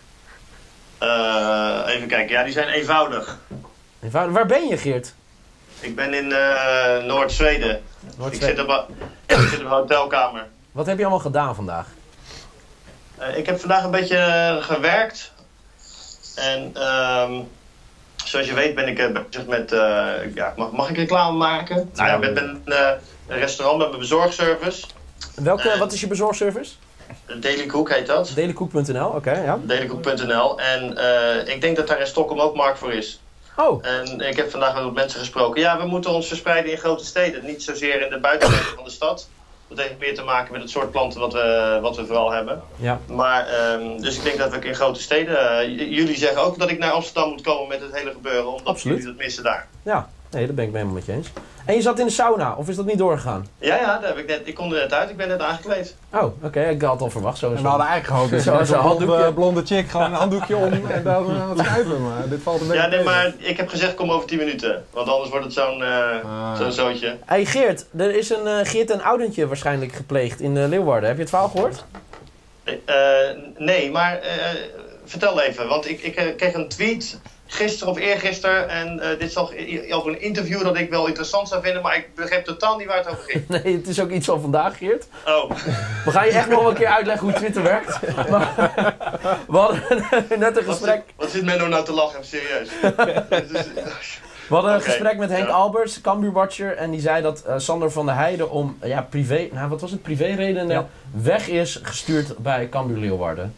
Uh, even kijken. Ja, die zijn eenvoudig. Eenvoudig. Waar ben je, Geert? Ik ben in uh, Noord-Zweden. Noord-Zweden. Ik zit op, ik zit op een hotelkamer. Wat heb je allemaal gedaan vandaag? Uh, ik heb vandaag een beetje uh, gewerkt. En uh, zoals je weet ben ik uh, bezig met... Uh, ja, mag, mag ik reclame maken? Nou, ja, ik ben, ben uh, een restaurant met mijn bezorgservice. Welke, uh, wat is je bezorgservice? Daily Cook heet dat. dailycook punt n l, oké, okay, ja. dailycook punt n l. En uh, ik denk dat daar in Stockholm ook markt voor is. Oh. En ik heb vandaag met wat mensen gesproken. Ja, we moeten ons verspreiden in grote steden. Niet zozeer in de buitenwijken van de stad. Dat heeft meer te maken met het soort planten wat we, wat we vooral hebben. Ja. Maar, um, dus ik denk dat we in grote steden... Uh, jullie zeggen ook dat ik naar Amsterdam moet komen met het hele gebeuren. Omdat Absoluut. jullie dat missen daar. Ja, nee, dat ben ik helemaal met je eens. En je zat in de sauna, of is dat niet doorgegaan? Ja, ja, daar heb ik, net, ik kom er net uit. Ik ben net aangekleed. Oh, oké. Okay. Ik had het al verwacht. Zo en we hadden eigenlijk gehoopt dat zo'n blonde, blonde chick gewoon een handdoekje om en dan aan het schuiven. Maar dit valt een beetje Ja, nee, maar ik heb gezegd kom over tien minuten. Want anders wordt het zo'n uh, ah. zo'n zootje. Hey Geert, er is een uh, Geert en Oudentje waarschijnlijk gepleegd in uh, Leeuwarden. Heb je het verhaal gehoord? Uh, nee, maar uh, vertel even. Want ik, ik uh, kreeg een tweet... Gisteren of eergisteren, en uh, dit is al over een interview dat ik wel interessant zou vinden, maar ik begreep totaal niet waar het over ging. Nee, het is ook iets van vandaag, Geert. Oh. We gaan je echt nog een keer uitleggen hoe Twitter werkt. Maar, we hadden net een gesprek... Wat, wat zit Menno nou te lachen, serieus? We hadden een okay. gesprek met Henk ja. Alberts, Cambuur-watcher, en die zei dat uh, Sander van der Heijden om, uh, ja, privé, nou wat was het, privéredenen ja. weg is gestuurd bij Cambuur Leeuwarden.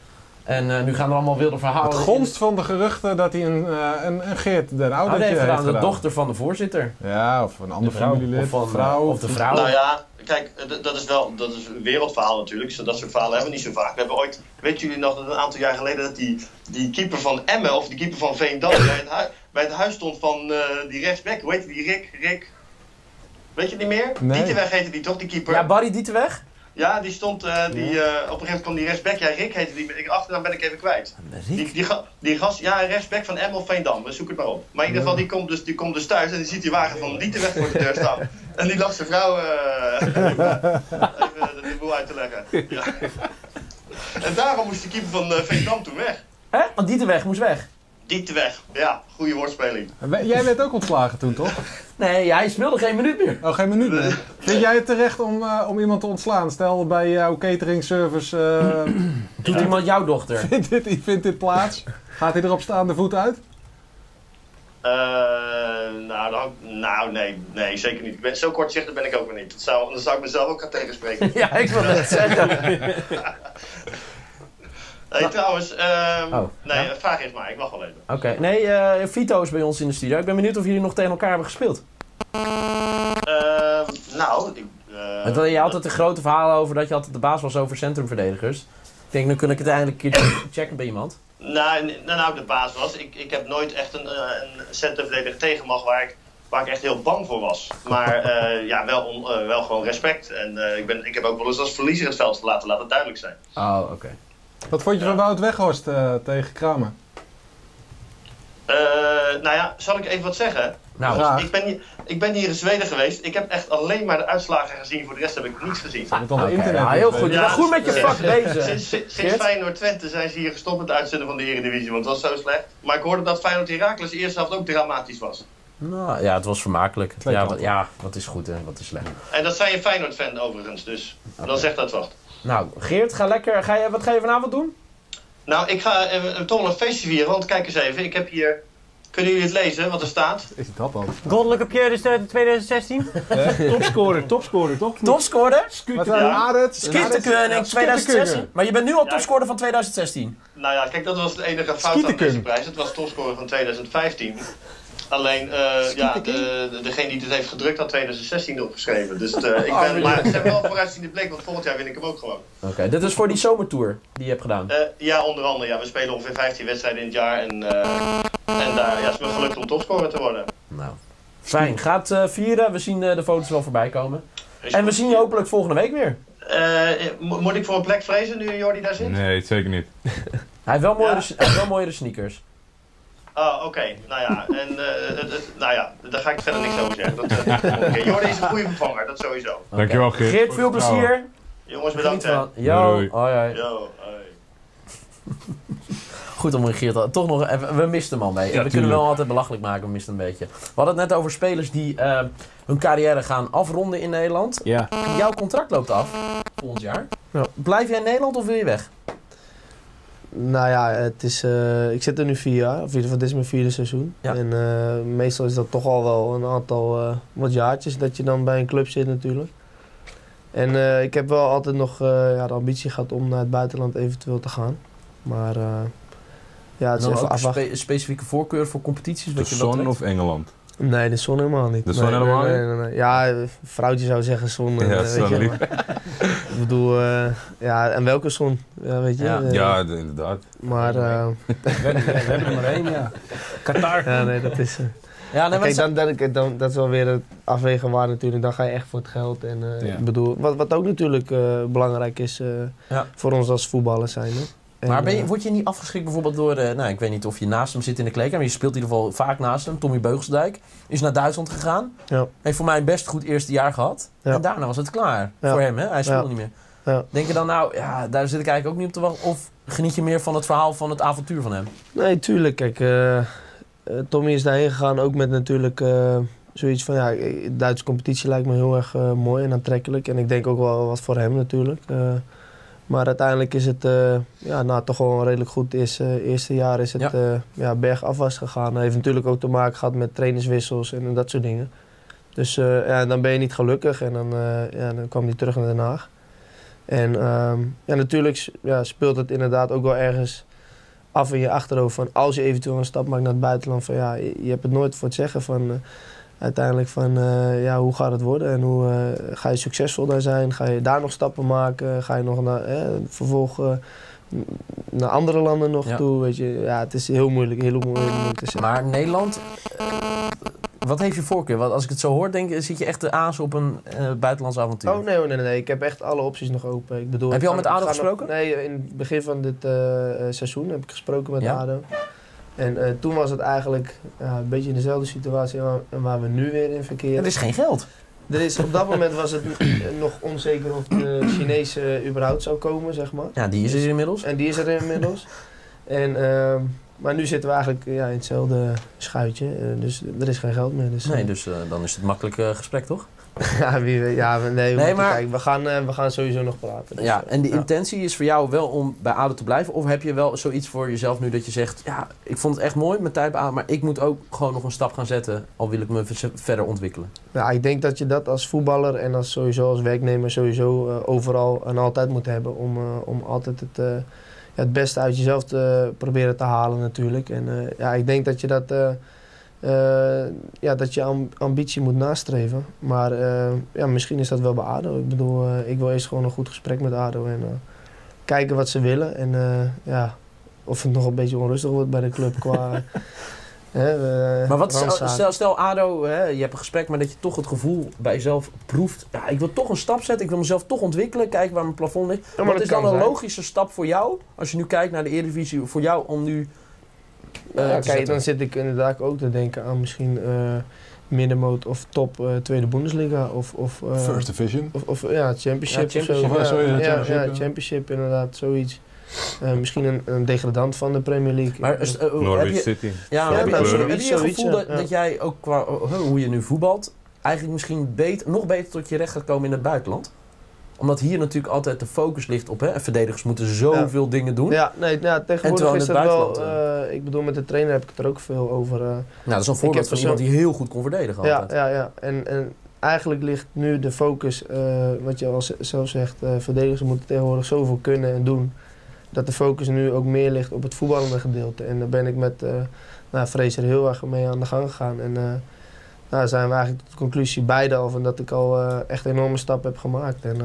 En uh, nu gaan er allemaal wilde verhalen. Het gonst van de geruchten dat hij een, uh, een, een Geert den Oude oh, heeft gedaan. gedaan. De dochter van de voorzitter. Ja, of een andere familielid. Of, van, vrouw. Of de vrouw. Nou ja, kijk, dat is wel dat is een wereldverhaal natuurlijk. Dat soort verhalen hebben we niet zo vaak. We hebben ooit, weet jullie nog, een aantal jaar geleden dat die, die keeper van Emmen of die keeper van Veendam bij het, hui, bij het huis stond van uh, die rechtsback. Hoe heet die? Rick? Rick? Weet je het niet meer? Nee. Dieterweg heette die toch, die keeper? Ja, Barry Dieterweg? Ja, die stond, uh, die, uh, op een gegeven moment kwam die rechtsback, ja Rick heette die, ik, achternaam ben ik even kwijt. Rick? Die, die, die gast, ja rechtsback van Emmen of Veendam, zoek het maar op. Maar in ieder geval, die komt dus, die komt dus thuis en die ziet die wagen van Dieterweg voor de deur staan. En die lag zijn vrouw uh, even de, de boel uit te leggen. Ja. En daarom moest die keeper van uh, Veendam toen weg. Hè? Want Dieterweg moest weg? Dieterweg, ja, goede woordspeling. Jij werd ook ontslagen toen, toch? Nee, hij speelde geen minuut meer. Oh, geen minuut meer. Vind jij het terecht om, uh, om iemand te ontslaan? Stel bij jouw catering service... Uh, Doet ja. iemand jouw dochter? Vindt dit, vindt dit plaats? Gaat hij erop staande voet uit? Uh, nou, dan, nou, nee, nee, zeker niet. Ik ben, zo kortzichtig ben ik ook weer niet. Dat zou, dan zou ik mezelf ook gaan tegenspreken. Ja, ik wil het zeggen. Hey, nou, trouwens, uh, oh, nee, ja? vraag eerst maar, ik wacht wel even. Oké, okay. nee, uh, Vito is bij ons in de studio. Ik ben benieuwd of jullie nog tegen elkaar hebben gespeeld. Uh, nou, ik... Uh, Want je had altijd een grote verhaal over dat je altijd de baas was over centrumverdedigers. Ik denk, nu kun ik het eindelijk een keer checken bij iemand. Nou, nou, nou de baas was. Ik, ik heb nooit echt een, uh, een centrumverdediger tegen mag waar ik, waar ik echt heel bang voor was. Maar uh, ja, wel, on, uh, wel gewoon respect. En uh, ik, ben, ik heb ook wel eens als verliezer het veld verlaten, laat het duidelijk zijn. Oh, oké. Okay. Wat vond je ja. van Wout Weghorst uh, tegen Kramer? Uh, nou ja, zal ik even wat zeggen? Nou, ik ben, hier, ik ben hier in Zweden geweest. Ik heb echt alleen maar de uitslagen gezien. Voor de rest heb ik niets gezien. Ah, okay. internet ja, heel goed. Je bent goed met je vak bezig. Sinds, sinds, sinds Feyenoord Twente zijn ze hier gestopt met het uitzenden van de Eredivisie. Want het was zo slecht. Maar ik hoorde dat Feyenoord Heracles de eerste helft ook dramatisch was. Nou ja, het was vermakelijk. Ja wat, ja, wat is goed en wat is slecht. En dat zijn je Feyenoord-fan overigens. Dus okay. Dan zegt dat wat. Nou, Geert, ga lekker. Ga je, wat ga je vanavond doen? Nou, ik ga uh, toch wel een feestje vieren. Want kijk eens even. Ik heb hier... Kunnen jullie het lezen, wat er staat? Is dat dan? Goddelijke Pierre is de twintig zestien. Uh, topscorer, topscorer, toch? Topscorer? Skietekoning twintig zestien. Maar je bent nu al topscorer van twintig zestien. Nou ja, kijk, dat was de enige fout aan deze prijs. Het was topscorer van twintig vijftien. Alleen, uh, ja, de, degene die het heeft gedrukt had twintig zestien opgeschreven. Dus uh, ik ben, maar ik heb wel vooruitziende blik, want volgend jaar win ik hem ook gewoon. Oké, okay, dit is voor die zomertour die je hebt gedaan? Uh, ja, onder andere. Ja, we spelen ongeveer vijftien wedstrijden in het jaar. En, uh, en daar ja, is me gelukt om topscorer te worden. Nou, fijn. Gaat uh, vieren. We zien uh, de foto's wel voorbij komen. En we zien je hopelijk volgende week weer. Uh, moet ik voor een plek vrezen nu Jordi daar zit? Nee, zeker niet. Hij heeft wel mooiere, ja. hij heeft wel mooiere sneakers. Oh, oké. Okay. Nou ja, en uh, het, het, nou ja, daar ga ik verder niks over zeggen. Dat, uh, okay. Jordi is een goede vervanger, dat sowieso. Okay. Dankjewel, Geert. Geert, veel plezier. Jongens, bedankt. Yo, hoi, hoi. Yo, hoi. Goed om Geert toch nog even. We misten hem al mee. Ja, we kunnen wel altijd belachelijk maken, we misten een beetje. We hadden het net over spelers die uh, hun carrière gaan afronden in Nederland. Ja. Jouw contract loopt af volgend jaar. Ja. Blijf jij in Nederland of wil je weg? Nou ja, het is, uh, ik zit er nu vier jaar. Of in ieder geval, dit is mijn vierde seizoen. Ja. En uh, meestal is dat toch al wel een aantal uh, wat jaartjes dat je dan bij een club zit natuurlijk. En uh, ik heb wel altijd nog uh, ja, de ambitie gehad om naar het buitenland eventueel te gaan. Maar uh, ja, het is even afwachten. Spe specifieke voorkeur voor competities? De Zon of Engeland? Nee, de Zon helemaal niet. De Zon nee, helemaal nee, niet? Nee, nee, nee. Ja, een vrouwtje zou zeggen Zon. Ja, dat is wel lief. Ik bedoel, uh, ja, en welke Zon? Ja, weet je? Ja, uh, ja de, inderdaad. Maar... Uh, we, hebben, we hebben er maar één, ja. Qatar. Ja, nee, dat is... Uh, ja, nee, kijk, dan, dan, dan, dat is wel weer het afwegen waar natuurlijk. Dan ga je echt voor het geld. En, uh, ja. bedoel, wat, wat ook natuurlijk uh, belangrijk is uh, ja. voor ons als voetballers zijn. Hè? En, maar ben je, word je niet afgeschrikt bijvoorbeeld door, uh, nou ik weet niet of je naast hem zit in de kleedkamer, je speelt in ieder geval vaak naast hem. Tommy Beugelsdijk is naar Duitsland gegaan. Ja. Heeft voor mij een best goed eerste jaar gehad. Ja. En daarna was het klaar ja. voor hem, hè? Hij speelde ja. niet meer. Ja. Denk je dan nou, ja, daar zit ik eigenlijk ook niet op te wachten. Of geniet je meer van het verhaal van het avontuur van hem? Nee, tuurlijk. Kijk, uh, uh, Tommy is daarheen gegaan ook met natuurlijk uh, zoiets van, ja, de Duitse competitie lijkt me heel erg uh, mooi en aantrekkelijk. En ik denk ook wel wat voor hem natuurlijk. Uh, Maar uiteindelijk is het uh, ja, nou, toch wel redelijk goed. Het eerste, eerste jaar is het ja. Uh, ja, bergafwaarts gegaan. Dat heeft natuurlijk ook te maken gehad met trainerswissels en, en dat soort dingen. Dus uh, ja, dan ben je niet gelukkig en dan, uh, ja, dan kwam hij terug naar Den Haag. En um, ja, natuurlijk ja, speelt het inderdaad ook wel ergens af in je achterhoofd van als je eventueel een stap maakt naar het buitenland, van ja, je, je hebt het nooit voor het zeggen van uh, uiteindelijk van uh, ja, hoe gaat het worden en hoe uh, ga je succesvol daar zijn, ga je daar nog stappen maken, ga je nog naar eh, vervolgens uh, naar andere landen nog ja. toe, weet je. Ja, het is heel moeilijk, heel moeilijk, heel moeilijk te zeggen. Maar Nederland, uh, wat heeft je voorkeur? Want als ik het zo hoor, denk ik, zit je echt de aas op een uh, buitenlands avontuur. Oh nee, nee, nee, nee, ik heb echt alle opties nog open. Ik bedoel, heb je al met ADO nog, gesproken? Nee, in het begin van dit uh, seizoen heb ik gesproken met ja. ADO. En uh, toen was het eigenlijk uh, een beetje in dezelfde situatie waar, waar we nu weer in verkeren. Er is geen geld. Er is, op dat moment was het nog onzeker of de Chinese uh, überhaupt zou komen, zeg maar. Ja, die is er inmiddels. En die is er inmiddels. en, uh, maar nu zitten we eigenlijk ja, in hetzelfde schuitje. Uh, dus er is geen geld meer. Dus, nee, dus uh, dan is het makkelijk uh, gesprek, toch? ja, wie, ja, nee, we, nee maar, kijken. We, gaan, uh, we gaan sowieso nog praten. Dus, ja, en de ja. intentie is voor jou wel om bij ADO te blijven? Of heb je wel zoiets voor jezelf nu dat je zegt... Ja, ik vond het echt mooi mijn tijd bij ADO, maar ik moet ook gewoon nog een stap gaan zetten. Al wil ik me verder ontwikkelen. Ja, ik denk dat je dat als voetballer en als, sowieso als werknemer sowieso uh, overal en altijd moet hebben. Om, uh, om altijd het, uh, ja, het beste uit jezelf te proberen te halen natuurlijk. En uh, ja, ik denk dat je dat... Uh, Uh, ja, dat je amb- ambitie moet nastreven. Maar uh, ja, misschien is dat wel bij ADO. Ik bedoel, uh, ik wil eerst gewoon een goed gesprek met ADO en uh, kijken wat ze willen. En uh, ja, of het nog een beetje onrustig wordt bij de club qua... hè, uh, maar wat is, stel, stel ADO, hè, je hebt een gesprek, maar dat je toch het gevoel bij jezelf proeft. Ja, ik wil toch een stap zetten, ik wil mezelf toch ontwikkelen, kijken waar mijn plafond ligt. Ja, wat is dan een zijn. logische stap voor jou, als je nu kijkt naar de Eredivisie, voor jou om nu... Uh, ja, kijk, dan zit ik inderdaad ook te denken aan misschien uh, middenmoot of top uh, tweede Bundesliga of... of uh, First Division. Of, of ja, Championship, ja, championship of zo. ja, sorry, ja, ja, championship, ja, championship inderdaad, zoiets. Uh, misschien een, een degradant van de Premier League. Maar, uh, uh, Norwich je, City. Ja, ja, heb, je, heb, je, heb je het gevoel ja, dat, ja. dat jij ook qua uh, hoe je nu voetbalt, eigenlijk misschien beter, nog beter tot je recht gaat komen in het buitenland? Omdat hier natuurlijk altijd de focus ligt op, hè, verdedigers moeten zoveel ja. dingen doen. Ja, nee, ja, tegenwoordig is dat wel, uh, ik bedoel met de trainer heb ik het er ook veel over. Uh, nou, dat is een voorbeeld van iemand die heel goed kon verdedigen ja, altijd. Ja, ja, en, en eigenlijk ligt nu de focus, uh, wat je al zelf zegt, uh, verdedigers moeten tegenwoordig zoveel kunnen en doen. Dat de focus nu ook meer ligt op het voetballende gedeelte. En daar ben ik met uh, nou, Fraser heel erg mee aan de gang gegaan. En, uh, Nou, zijn we eigenlijk tot de conclusie beide al van dat ik al uh, echt enorme stappen heb gemaakt. En uh,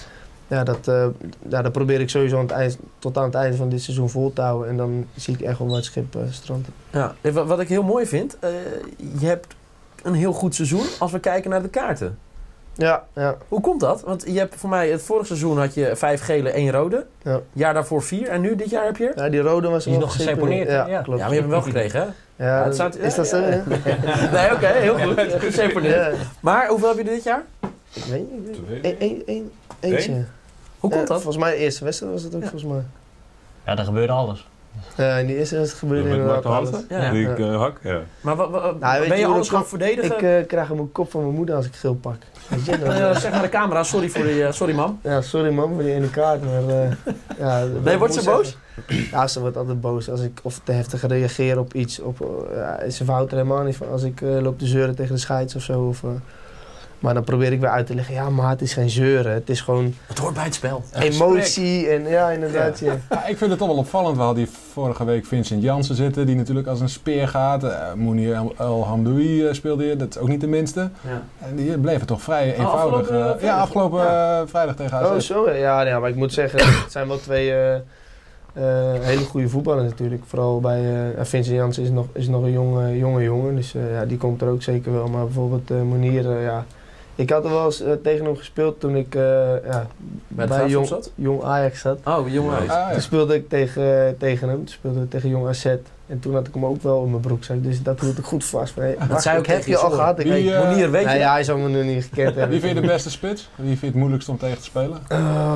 ja, dat, uh, ja, dat probeer ik sowieso aan het eind, tot aan het einde van dit seizoen vol te houden. En dan zie ik echt wel wat schip uh, stranden. Ja, wat ik heel mooi vind, uh, je hebt een heel goed seizoen als we kijken naar de kaarten. Ja, ja. Hoe komt dat? Want je hebt voor mij, het vorige seizoen had je vijf gele, één rode. Ja. Jaar daarvoor vier en nu dit jaar heb je? Ja, die rode was die is nog geseponeerd. Ja, ja, klopt. Ja, maar je hebt hem wel gekregen, hè? Ja, ja, het zou, is dat zo? Ja. Ja. Nee, oké, okay, heel goed. Geseponeerd. Ja. Maar hoeveel heb je dit jaar? Ik weet niet. Eén, één, één, eentje. Hoe komt ja, dat? Volgens mij de eerste wedstrijd was het ook, ja. volgens mij. Ja, daar gebeurde alles. Ja, in die eerste wedstrijd gebeurde ja, inderdaad alles. Ja. Die ik uh, hak, ja. Maar wa, wa, nou, ben je alles gaan verdedigen? Ik uh, krijg mijn kop van mijn moeder als ik geel pak. Je, uh, zeg naar de camera, sorry voor die, uh, sorry mam. Ja, sorry mam voor die ene kaart, maar... Uh, ja, nee, wordt ze boos? Ja, ze wordt altijd boos als ik of te heftig reageer op iets. Op, uh, ze verhoudt er helemaal niet van als ik uh, loop te zeuren tegen de scheids of zo. Of, uh, maar dan probeer ik weer uit te leggen, ja maar het is geen zeuren, het is gewoon... Het hoort bij het spel. Emotie en ja, inderdaad. Ja. Ja. Ja, ik vind het toch wel opvallend. We hadden hier vorige week Vincent Janssen zitten, die natuurlijk als een speer gaat. Uh, Mounir El, El Hamdoui uh, speelde hier, dat is ook niet de minste. Ja. En die bleven toch vrij eenvoudig. Oh, afgelopen, uh, ja, afgelopen ja. Uh, vrijdag tegen A Z. Oh zo, ja, ja, maar ik moet zeggen, het zijn wel twee... Uh, Uh, hele goede voetballer natuurlijk. Vooral bij uh, Vincent Janssen is nog, is nog een jonge, jonge jongen. Dus uh, ja, die komt er ook zeker wel. Maar bijvoorbeeld uh, Mounir, uh, ja. Ik had er wel eens uh, tegen hem gespeeld toen ik uh, ja, bij, bij jong, jong Ajax zat. Oh, jong Ajax. Ah, ja. Toen speelde ik tegen, uh, tegen hem. Toen speelde ik tegen jong A Z. En toen had ik hem ook wel in mijn broekzak. Dus dat hield ik goed vast. Hey, dat wacht, zei ook heb je al gehad. Ik, Wie, uh, Mounir, weet je? Nou, ja, hij zou me nu niet gekend hebben. Wie vind je de beste spits? Wie vind je het moeilijkst om tegen te spelen? Uh,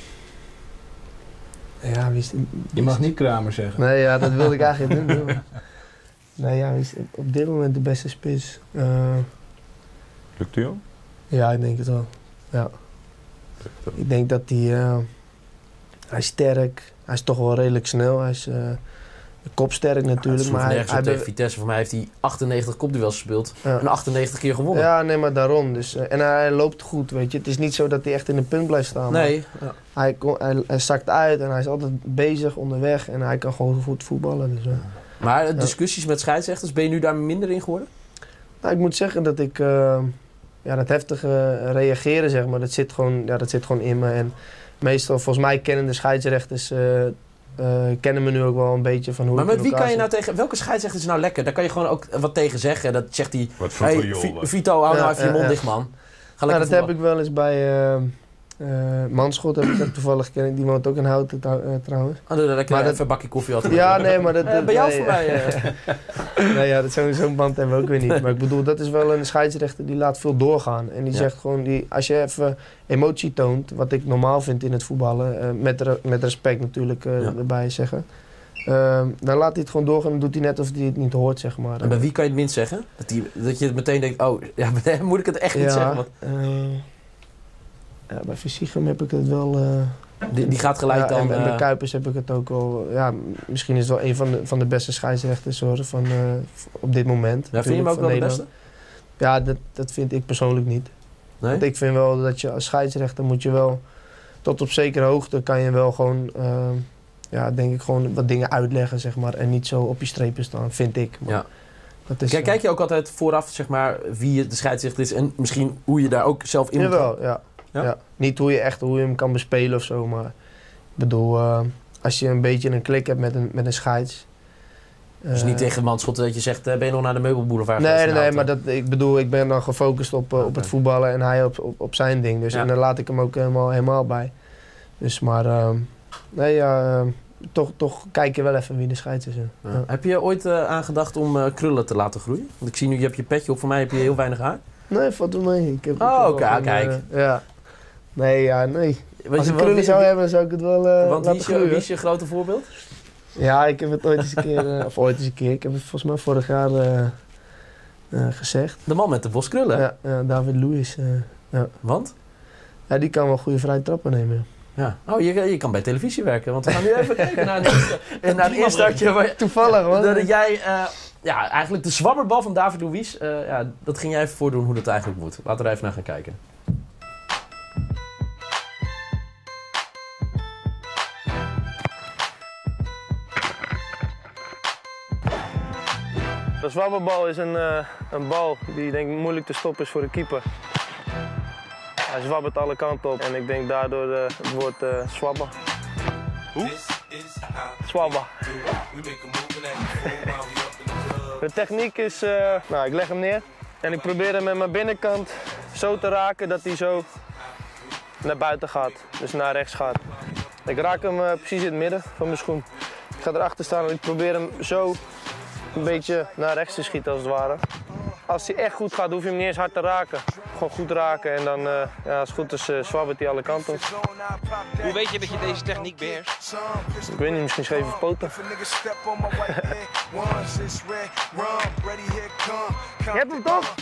Ja, wie is, wie is, je mag niet Kramer zeggen. Nee, ja, dat wilde ik eigenlijk niet doen. Nee, ja, wie is op dit moment de beste spits? Uh, Lukt hij al? Ja, ik denk het wel. Ja. Ik denk dat hij... Uh, hij is sterk. Hij is toch wel redelijk snel. Hij is uh, kopsterk natuurlijk. Ja, maar hij, hij tegen Vitesse, voor mij heeft hij achtennegentig kopduels gespeeld ja. en achtennegentig keer gewonnen. Ja, nee, maar daarom. Dus, uh, en hij loopt goed, weet je. Het is niet zo dat hij echt in de punt blijft staan. Nee. Ja. Hij, hij, hij zakt uit en hij is altijd bezig onderweg en hij kan gewoon goed voetballen. Dus, uh. Maar discussies ja. met scheidsrechters, ben je nu daar minder in geworden? Nou, ik moet zeggen dat ik... Uh, ja, dat heftige reageren, zeg maar, dat zit gewoon, ja, dat zit gewoon in me. En meestal, volgens mij kennen de scheidsrechters... Uh, Uh, kennen me nu ook wel een beetje van hoe. Maar met wie kan je nou tegen. Welke scheidsrechter is nou lekker? Daar kan je gewoon ook wat tegen zeggen. Dat zegt hij. Hey, Vito, hou ja, nou even ja, je mond ja. dicht, man. Ga nou, dat heb ik wel eens bij. Uh, uh, Manschot heb ik dat toevallig ken. Die woont ook in Houten uh, trouwens. Oh, dan lekker maar even dat, een bakje koffie altijd. Ja, nee, maar dat. Uh, bij jou nee, voor mij. Uh. nee, ja, dat zo'n zo'n band hebben we ook weer niet. Maar ik bedoel, dat is wel een scheidsrechter die laat veel doorgaan. En die ja. zegt gewoon, die, als je even emotie toont, wat ik normaal vind in het voetballen, uh, met, re, met respect natuurlijk uh, ja. erbij zeggen. Uh, dan laat hij het gewoon doorgaan en doet hij net alsof hij het niet hoort, zeg maar. En bij wie kan je het minst zeggen? Dat, die, dat je meteen denkt, oh, ja, moet ik het echt niet ja, zeggen? Want... Uh, ja, bij Fysiegem heb ik het wel... Uh, die, die gaat gelijk ja, dan... En, en bij uh... Kuipers heb ik het ook wel... Ja, misschien is het wel een van de, van de beste scheidsrechters hoor, van, uh, op dit moment. Ja, vind je hem ook wel de beste? Ja, dat, dat vind ik persoonlijk niet. Nee? Want ik vind wel dat je als scheidsrechter moet je wel... Tot op zekere hoogte kan je wel gewoon... Uh, ja, denk ik gewoon wat dingen uitleggen, zeg maar. En niet zo op je strepen staan, vind ik. Maar ja. dat is, kijk, kijk je ook altijd vooraf, zeg maar, wie de scheidsrechter is en misschien hoe je daar ook zelf in moet gaan? Jawel, ja. Ja? Ja. Niet hoe je echt hoe je hem kan bespelen of zo, maar ik bedoel, uh, als je een beetje een klik hebt met een, met een scheids. Uh, dus niet tegen Manschot dat je zegt, uh, ben je nog naar de meubelboulevard nee, geweest? Nee, nee, maar dat, ik bedoel, ik ben dan gefocust op, uh, okay. op het voetballen en hij op, op, op zijn ding. Dus ja. En dan laat ik hem ook helemaal, helemaal bij. Dus maar, uh, nee ja, uh, toch, toch kijk je wel even wie de scheids is. Ja. Ja. Heb je ooit uh, aangedacht om uh, krullen te laten groeien? Want ik zie nu, je hebt je petje op, voor mij heb je heel weinig haar. Nee, valt wel mee. Ik heb, oh, oké, okay, ah, kijk. Uh, ja. Nee, ja, nee. Weet Als je, ik krullen wie, zou wie, hebben, zou ik het wel uh, want laten wie is, je, groeien. wie is je grote voorbeeld? Ja, ik heb het ooit eens een keer, uh, of ooit eens een keer, ik heb het volgens mij vorig jaar uh, uh, gezegd. De man met de bos krullen? Ja, ja David Luiz. Uh, ja. Want? Ja, die kan wel goede vrije trappen nemen. Ja. Oh, je, je kan bij televisie werken, want we gaan nu even kijken naar een, naar een instartje. Waar, Toevallig, hoor. Dat jij, uh, ja, eigenlijk de zwabberbal van David Luiz, uh, ja, dat ging jij even voordoen hoe dat eigenlijk moet. Laten we er even naar gaan kijken. De zwabberbal is een, uh, een bal die denk ik moeilijk te stoppen is voor de keeper. Hij zwabbert alle kanten op en ik denk daardoor uh, het woord uh, zwabben. Hoe? Zwabben. De techniek is, uh, nou ik leg hem neer en ik probeer hem met mijn binnenkant zo te raken dat hij zo naar buiten gaat, dus naar rechts gaat. Ik raak hem uh, precies in het midden van mijn schoen. Ik ga erachter staan en ik probeer hem zo een beetje naar rechts te schieten als het ware. Als hij echt goed gaat, hoef je hem niet eens hard te raken. Gewoon goed raken en dan, uh, ja, als het goed is, uh, zwabbert hij alle kanten op. Hoe weet je dat je deze techniek beheerst? Ik weet niet, misschien scheve poten. Je hebt hem toch?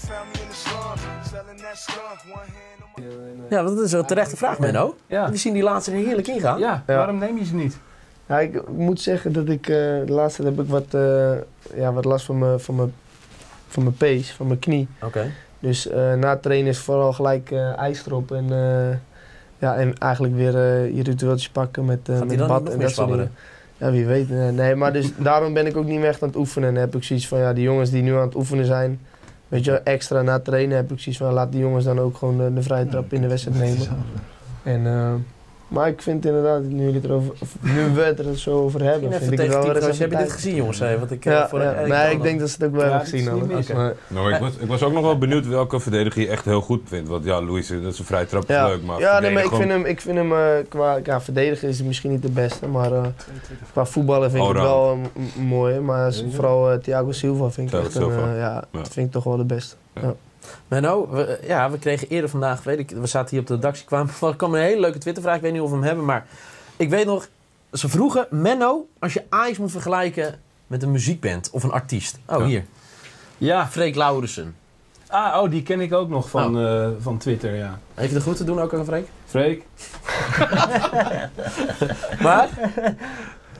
Ja, dat is een terechte vraag, Menno. Ja. We zien die laatste er heerlijk ingaan. Ja, ja, waarom neem je ze niet? Ja, ik moet zeggen dat ik, uh, de laatste heb ik wat, uh, ja, wat last van mijn, van mijn, van mijn pees, van mijn knie. Oké. Okay. Dus uh, na het trainen is vooral gelijk uh, ijs erop en, uh, ja, en eigenlijk weer uh, je ritueeltjes pakken met, uh, met bad en dat soort dingen. Ja, wie weet. Nee, nee, maar dus daarom ben ik ook niet meer echt aan het oefenen. En heb ik zoiets van, ja, die jongens die nu aan het oefenen zijn, weet je, extra na het trainen heb ik zoiets van, laat die jongens dan ook gewoon de, de vrije trap in de wedstrijd nemen. En, uh, maar ik vind inderdaad, nu, jullie het erover, nu we het er zo over hebben, ik vind ik het wel weer eens. Heb je dit gezien, jongens? Hè? Want ik, ja, voor ja. een, Nee, ik, ik denk dat ze het ook wel ja, hebben gezien. Okay. Maar, nou, ik, was, ik was ook nog wel benieuwd welke verdediger je echt heel goed vindt. Want ja, Luiz, dat is een vrij trap ja. leuk. Maar ja, nee, maar ik vind hem, ik vind hem uh, qua ja, verdedigen is hij misschien niet de beste. Maar uh, qua voetballen vind ik het wel uh, mooi. Maar vooral uh, Thiago Silva vind ik echt een, uh, ja, ja. vind ik toch wel de beste. Ja. Ja. Menno, we, ja, we kregen eerder vandaag, weet ik, we zaten hier op de redactie, kwam, er kwam een hele leuke Twittervraag, ik weet niet of we hem hebben, maar ik weet nog, ze vroegen, Menno, als je Ajax moet vergelijken met een muziekband of een artiest. Oh, ja. Hier. Ja. Freek Lauwersen. Ah, oh, die ken ik ook nog van, oh. uh, van Twitter, ja. Even de groeten doen ook aan Freek? Freek. Maar?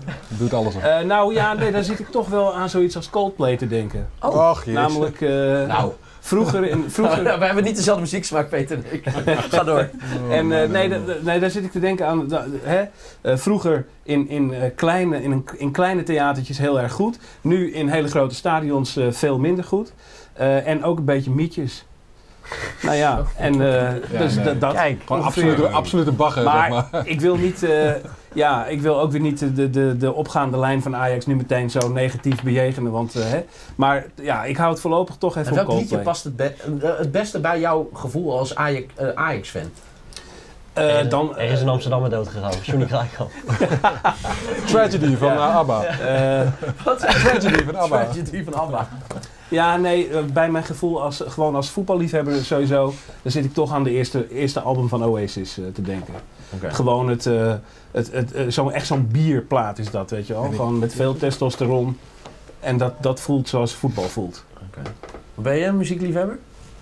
Doet alles op. Uh, nou ja, nee, daar zit ik toch wel aan zoiets als Coldplay te denken. Oh. Och, jezus. Namelijk, uh, nou. vroeger... In, vroeger... Nou, we hebben niet dezelfde muzieksmaak, Peter en ik. Ga door. En uh, nee, d- d- nee, daar zit ik te denken aan... Da, hè, uh, vroeger in, in, uh, kleine, in, een, in kleine theatertjes heel erg goed. Nu in hele grote stadions uh, veel minder goed. Uh, en ook een beetje mietjes. Nou ja, en uh, ja, dus nee. dat... Kijk, gewoon absolute, absolute bagger, maar, zeg maar. ik wil niet... Uh, ja, ik wil ook weer niet de, de, de opgaande lijn van Ajax nu meteen zo negatief bejegenen. Want, uh, hè, maar ja, ik hou het voorlopig toch even en op Coldplay. Welk liedje past het, be het beste bij jouw gevoel als Ajax, uh, Ajax-fan? Uh, er, dan, er is in Amsterdam dood gegaan. Johnny gelijk al. Tragedy van ja. uh, ABBA. Uh, Wat? Tragedy van ABBA. Tragedy van ABBA. Ja, nee, bij mijn gevoel als, gewoon als voetballiefhebber sowieso, dan zit ik toch aan de eerste, eerste album van Oasis uh, te denken. Okay. Gewoon het, uh, het, het, uh, zo, echt zo'n bierplaat is dat, weet je wel. Gewoon met veel testosteron. En dat, dat voelt zoals voetbal voelt. Okay. Ben je een muziekliefhebber?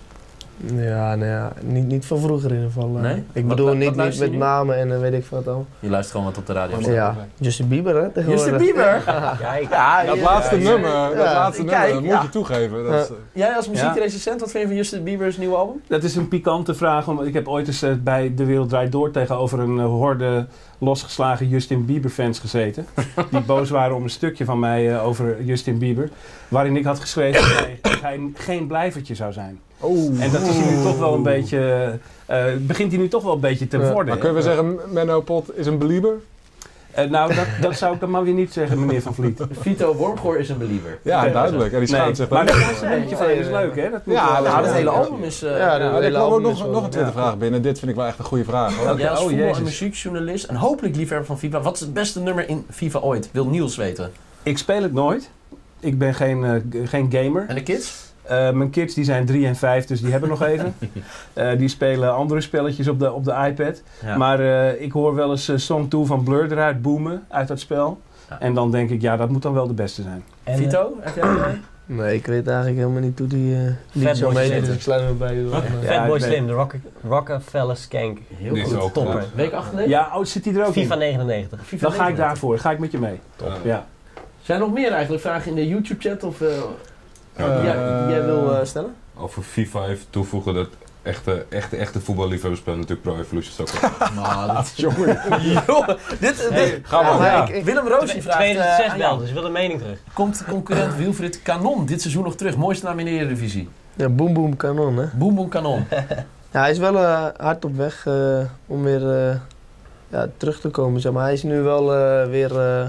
Ja, nou ja, niet, niet van vroeger in ieder geval. Nee? Ik bedoel wat, niet, wat niet met namen en uh, weet ik wat al. Je luistert gewoon wat op de radio. Ja, Justin Bieber hè? Justin Bieber? Kijk. Ja, dat ja, laatste ja, nummer, ja. dat laatste Kijk, nummer, dat ja. moet je toegeven. Dat is, uh... Jij als muziekrecensent, wat vind je van Justin Bieber's nieuwe album? Dat is een pikante vraag, want ik heb ooit eens uh, bij De Wereld Draait Door tegenover een uh, horde losgeslagen Justin Bieber fans gezeten. Die boos waren om een stukje van mij uh, over Justin Bieber. Waarin ik had geschreven dat hij, dat hij geen blijvertje zou zijn. Oh. En dat is hij nu toch wel een beetje, uh, begint hij nu toch wel een beetje te worden. Maar kunnen we zeggen, Menno Pot is een belieber? Uh, nou, dat, dat zou ik dan maar weer niet zeggen, meneer Van Vliet. Vito Wormgoor is een believer. Ja, ja duidelijk. En die schaamt nee, zich maar dan. dat laatste liedje van is leuk, hè? Dat moet ja, wel, nou, het hele album is... Uh, ja, ja, er kwam ook nog, wel, nog een tweede ja. vraag binnen. Dit vind ik wel echt een goede vraag. Hoor. Okay, als oh, voetbal- Jezus. en muziekjournalist en hopelijk liefhebber van FIFA. Wat is het beste nummer in FIFA ooit? Wil Niels weten. Ik speel het nooit. Ik ben geen, uh, geen gamer. En de kids? Uh, mijn kids die zijn drie en vijf, dus die hebben nog even. Uh, die spelen andere spelletjes op de, op de iPad. Ja. Maar uh, ik hoor wel eens uh, Song twee van Blur eruit boomen uit dat spel. Ja. En dan denk ik, ja, dat moet dan wel de beste zijn. En Vito, heb jij er een? Nee, ik weet eigenlijk helemaal niet hoe die uh, lied zo meedoet. Ik sluit me bij u. Fatboy Slim, de Rock Rockefeller Skank. Heel goed. Ook topper. Week acht Ja, oh, zit die er ook FIFA in? negenennegentig. FIFA dan ga ik daarvoor, ga ik met je mee. Top. Ja. Zijn er nog meer eigenlijk vragen in de YouTube-chat? Of, uh, ja, uh, jij, jij wil uh, stellen? Over FIFA even toevoegen dat echte, echte, echte voetballiefhebbers spelen natuurlijk Pro Evolution Soccer. Maar dit jongen. dit, dit, Ga maar. Ja, ja. Willem Roosje vraagt... tweeduizend zes belt, dus je wil een mening terug. Komt concurrent Wilfried Kanon dit seizoen nog terug? Mooiste naam in de Eredivisie. Ja, Boom Boom Kanon, hè? Boom Boom Kanon. Ja, hij is wel uh, hard op weg uh, om weer uh, ja, terug te komen, zeg maar. Hij is nu wel uh, weer uh,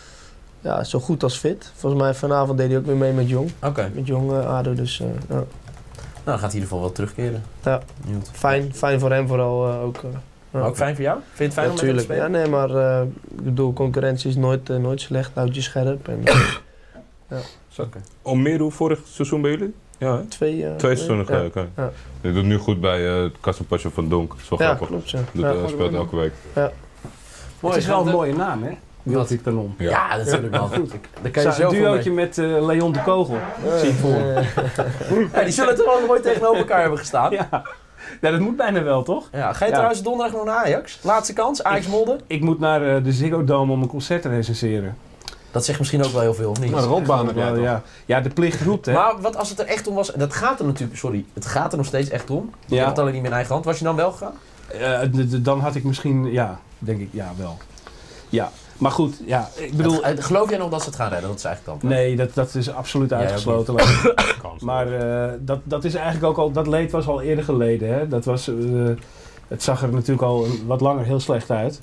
ja, zo goed als fit. Volgens mij vanavond deed hij ook weer mee met Jong. Oké. Okay. Met Jong uh, Ado, dus uh, ja. Nou, dan gaat hij in ieder geval wel terugkeren. Ja, fijn, fijn voor hem vooral uh, ook. Uh, maar ook fijn voor jou? Vind je het fijn ja, om met hem te spelen? Ja, nee, maar uh, ik bedoel, concurrentie is nooit, uh, nooit slecht. Houd je scherp. En, uh, ja. Okay. Almere vorig seizoen bij jullie? Ja, hè? Twee, uh, Twee seizoenen ja. geleden. Ja. Je doet nu goed bij uh, Kassenpasje van Donk. Dat is wel ja, grappig. Klopt, ja. Doet, ja, uh, speelt elke week. Ja. Mooi, het is wel een mooie naam, hè? Wilfried Kanon. Ja, ja, dat is natuurlijk wel goed. Dan kan je Zo, zo een duootje met uh, Leon de Kogel. Uh, zie ik voor uh, ja, die zullen toch wel nooit tegenover elkaar hebben gestaan. Ja. Ja, dat moet bijna wel, toch? Ja, ga je ja. trouwens donderdag nog naar Ajax? Laatste kans, Ajax Molde? Ik, ik moet naar uh, de Ziggo Dome om een concert te recenseren. Dat zegt misschien ook wel heel veel, of niet? Maar de rotbaan heb jij ja. ja, de plicht roept, hè? Maar wat als het er echt om was, en dat gaat er natuurlijk, sorry, het gaat er nog steeds echt om. Je ja. hebt het alleen niet meer in eigen hand. Was je dan wel gegaan? Uh, d- d- dan had ik misschien, ja, denk ik, ja, wel. Ja, maar goed, ja, ik bedoel... Het, geloof jij nog dat ze het gaan redden? Dat is eigenlijk dan. Nee, dat, dat is absoluut uitgesloten. Maar uh, dat, dat is eigenlijk ook al, dat leed was al eerder geleden, hè? Dat was, uh, het zag er natuurlijk al een, wat langer heel slecht uit.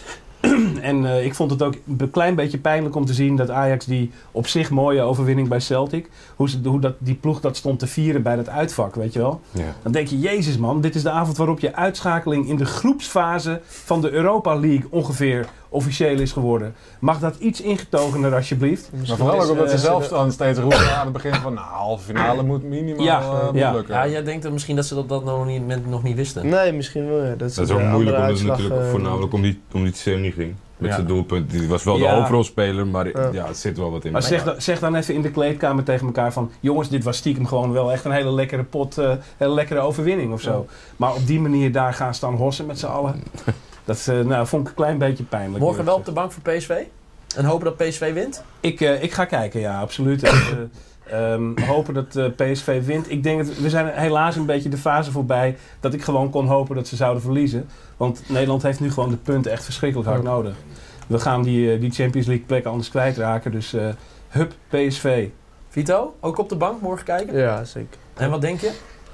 En uh, ik vond het ook een klein beetje pijnlijk om te zien dat Ajax die op zich mooie overwinning bij Celtic, hoe, ze, hoe dat, die ploeg dat stond te vieren bij dat uitvak, weet je wel. Ja. Dan denk je, jezus man, dit is de avond waarop je uitschakeling in de groepsfase van de Europa League ongeveer officieel is geworden. Mag dat iets ingetogener alsjeblieft? Maar vooral ook omdat ze zelf dan steeds roepen aan het begin van nou, halve finale moet minimaal ja, uh, ja. lukken. Ja, jij denkt dat misschien dat ze dat, dat nog, niet, nog niet wisten. Nee, misschien wel. Ja. Dat is, dat is ook moeilijk, omdat het natuurlijk uh, voornamelijk om die, om die Tierney ging. Met ja. zijn doelpunt. Die was wel ja. de hoofdrolspeler, maar ja. ja, het zit wel wat in. Maar zeg, dan, zeg dan even in de kleedkamer tegen elkaar van, jongens, dit was stiekem gewoon wel echt een hele lekkere pot, uh, hele lekkere overwinning of zo. Ja. Maar op die manier daar gaan staan horsen met z'n allen. Dat uh, nou, vond ik een klein beetje pijnlijk. Morgen wel op de bank voor P S V? En hopen dat P S V wint? Ik, uh, ik ga kijken, ja, absoluut. uh, um, hopen dat uh, P S V wint. Ik denk dat we zijn helaas een beetje de fase voorbij dat ik gewoon kon hopen dat ze zouden verliezen. Want Nederland heeft nu gewoon de punten echt verschrikkelijk hard nodig. We gaan die, uh, die Champions League plek anders kwijtraken. Dus uh, hup, P S V. Vito, ook op de bank morgen kijken? Ja, zeker. En wat denk je?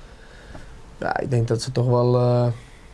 Ja, ik denk dat ze toch wel... Uh,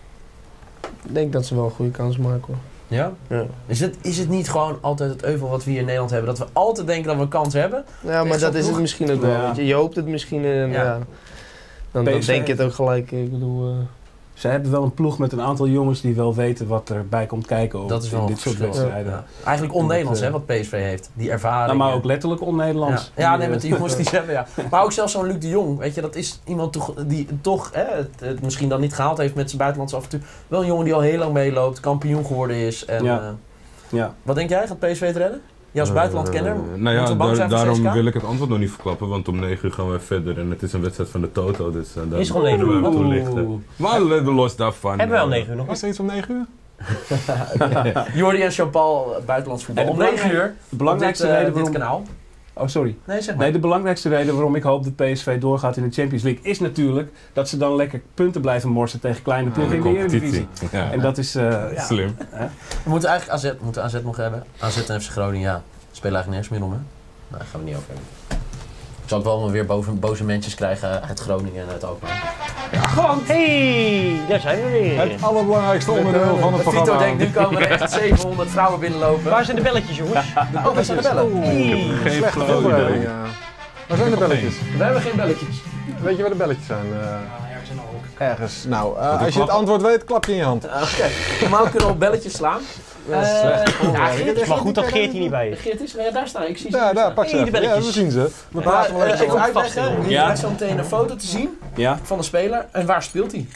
ik denk dat ze wel een goede kans maken hoor. Ja? Ja. Is het, is het niet gewoon altijd het euvel wat we hier in Nederland hebben? Dat we altijd denken dat we een kans hebben? Ja, maar dat is het misschien ook wel. Ja. Weet je. je hoopt het misschien en Ja. ja. Dan, dan P S V denk je het ook gelijk. Ik bedoel... Uh, Ze hebben wel een ploeg met een aantal jongens die wel weten wat erbij komt kijken op Dat is wel in een dit soort verschil. wedstrijden. Ja. Eigenlijk on-Nederlands, Dat, hè, uh, wat P S V heeft. Die ervaring. Nou, maar ook letterlijk on-Nederlands. Ja, ja Die, nee, uh, met de jongens die ze hebben, ja. Maar ook zelfs zo'n Luc de Jong, weet je, dat is iemand toch, die toch hè, het, het misschien dan niet gehaald heeft met zijn buitenlandse avontuur. Wel een jongen die al heel lang meeloopt, kampioen geworden is. En, Ja. uh, Ja. Wat denk jij, gaat P S V het redden? Jij als buitenlandkenner? Uh, nou Moeten ja, we bang daar, zijn voor daarom C S K? wil ik het antwoord nog niet verklappen, want om negen uur gaan we verder en het is een wedstrijd van de Toto, dus uh, daar Is het om negen moeten we uur? hem toelichten. Maar uh, los daarvan. Hebben we wel uh, negen uur nog? Is er iets om negen uur? Jordi en Jean-Paul, buitenlands voetbal. En de Om negen belangrijk- uur De belangrijkste op dit, uh, reden dit waarom... kanaal. Oh, sorry. Nee, zeg maar. Nee, de belangrijkste reden waarom ik hoop dat P S V doorgaat in de Champions League is natuurlijk dat ze dan lekker punten blijven morsen tegen kleine ploegen in de Eredivisie. Ja. En dat is... uh, ja. Slim. We moeten eigenlijk A Z, moeten A Z nog hebben. A Z en F C Groningen, ja. Spelen eigenlijk nergens meer om, hè? Nou, daar gaan we niet over hebben. Ik zal ook wel weer boven, boze mensen krijgen uit Groningen en uit Alkmaar. Gewoon, hey, daar zijn we weer. Het allerbelangrijkste onderdeel van het Vito programma. denkt, nu komen er echt zevenhonderd vrouwen binnenlopen. Waar zijn de belletjes, jongens? Oh, waar zijn de bellen? Oeh, Geen slechte flauw voorbereiding. idee. ja. Waar zijn de belletjes? We hebben geen belletjes. Weet je waar de belletjes zijn? Uh, ergens. Nou, uh, die als je het klappen? antwoord weet, klap je in je hand. Uh, Oké, normaal kunnen we op belletjes slaan. dat is Uh, slecht. ja, Geert, Maar goed dat Geert hier niet bij is. Geert is er, ja, daar staan. Ik zie ze Ja, hier daar, staan. pak ze Hey, de even. Ja, belletjes. we zien ze. We Maar, praten wel uh, even even over. uitleggen, hier Ja. krijgt zo meteen een foto te zien Ja? van de speler. En waar speelt hij?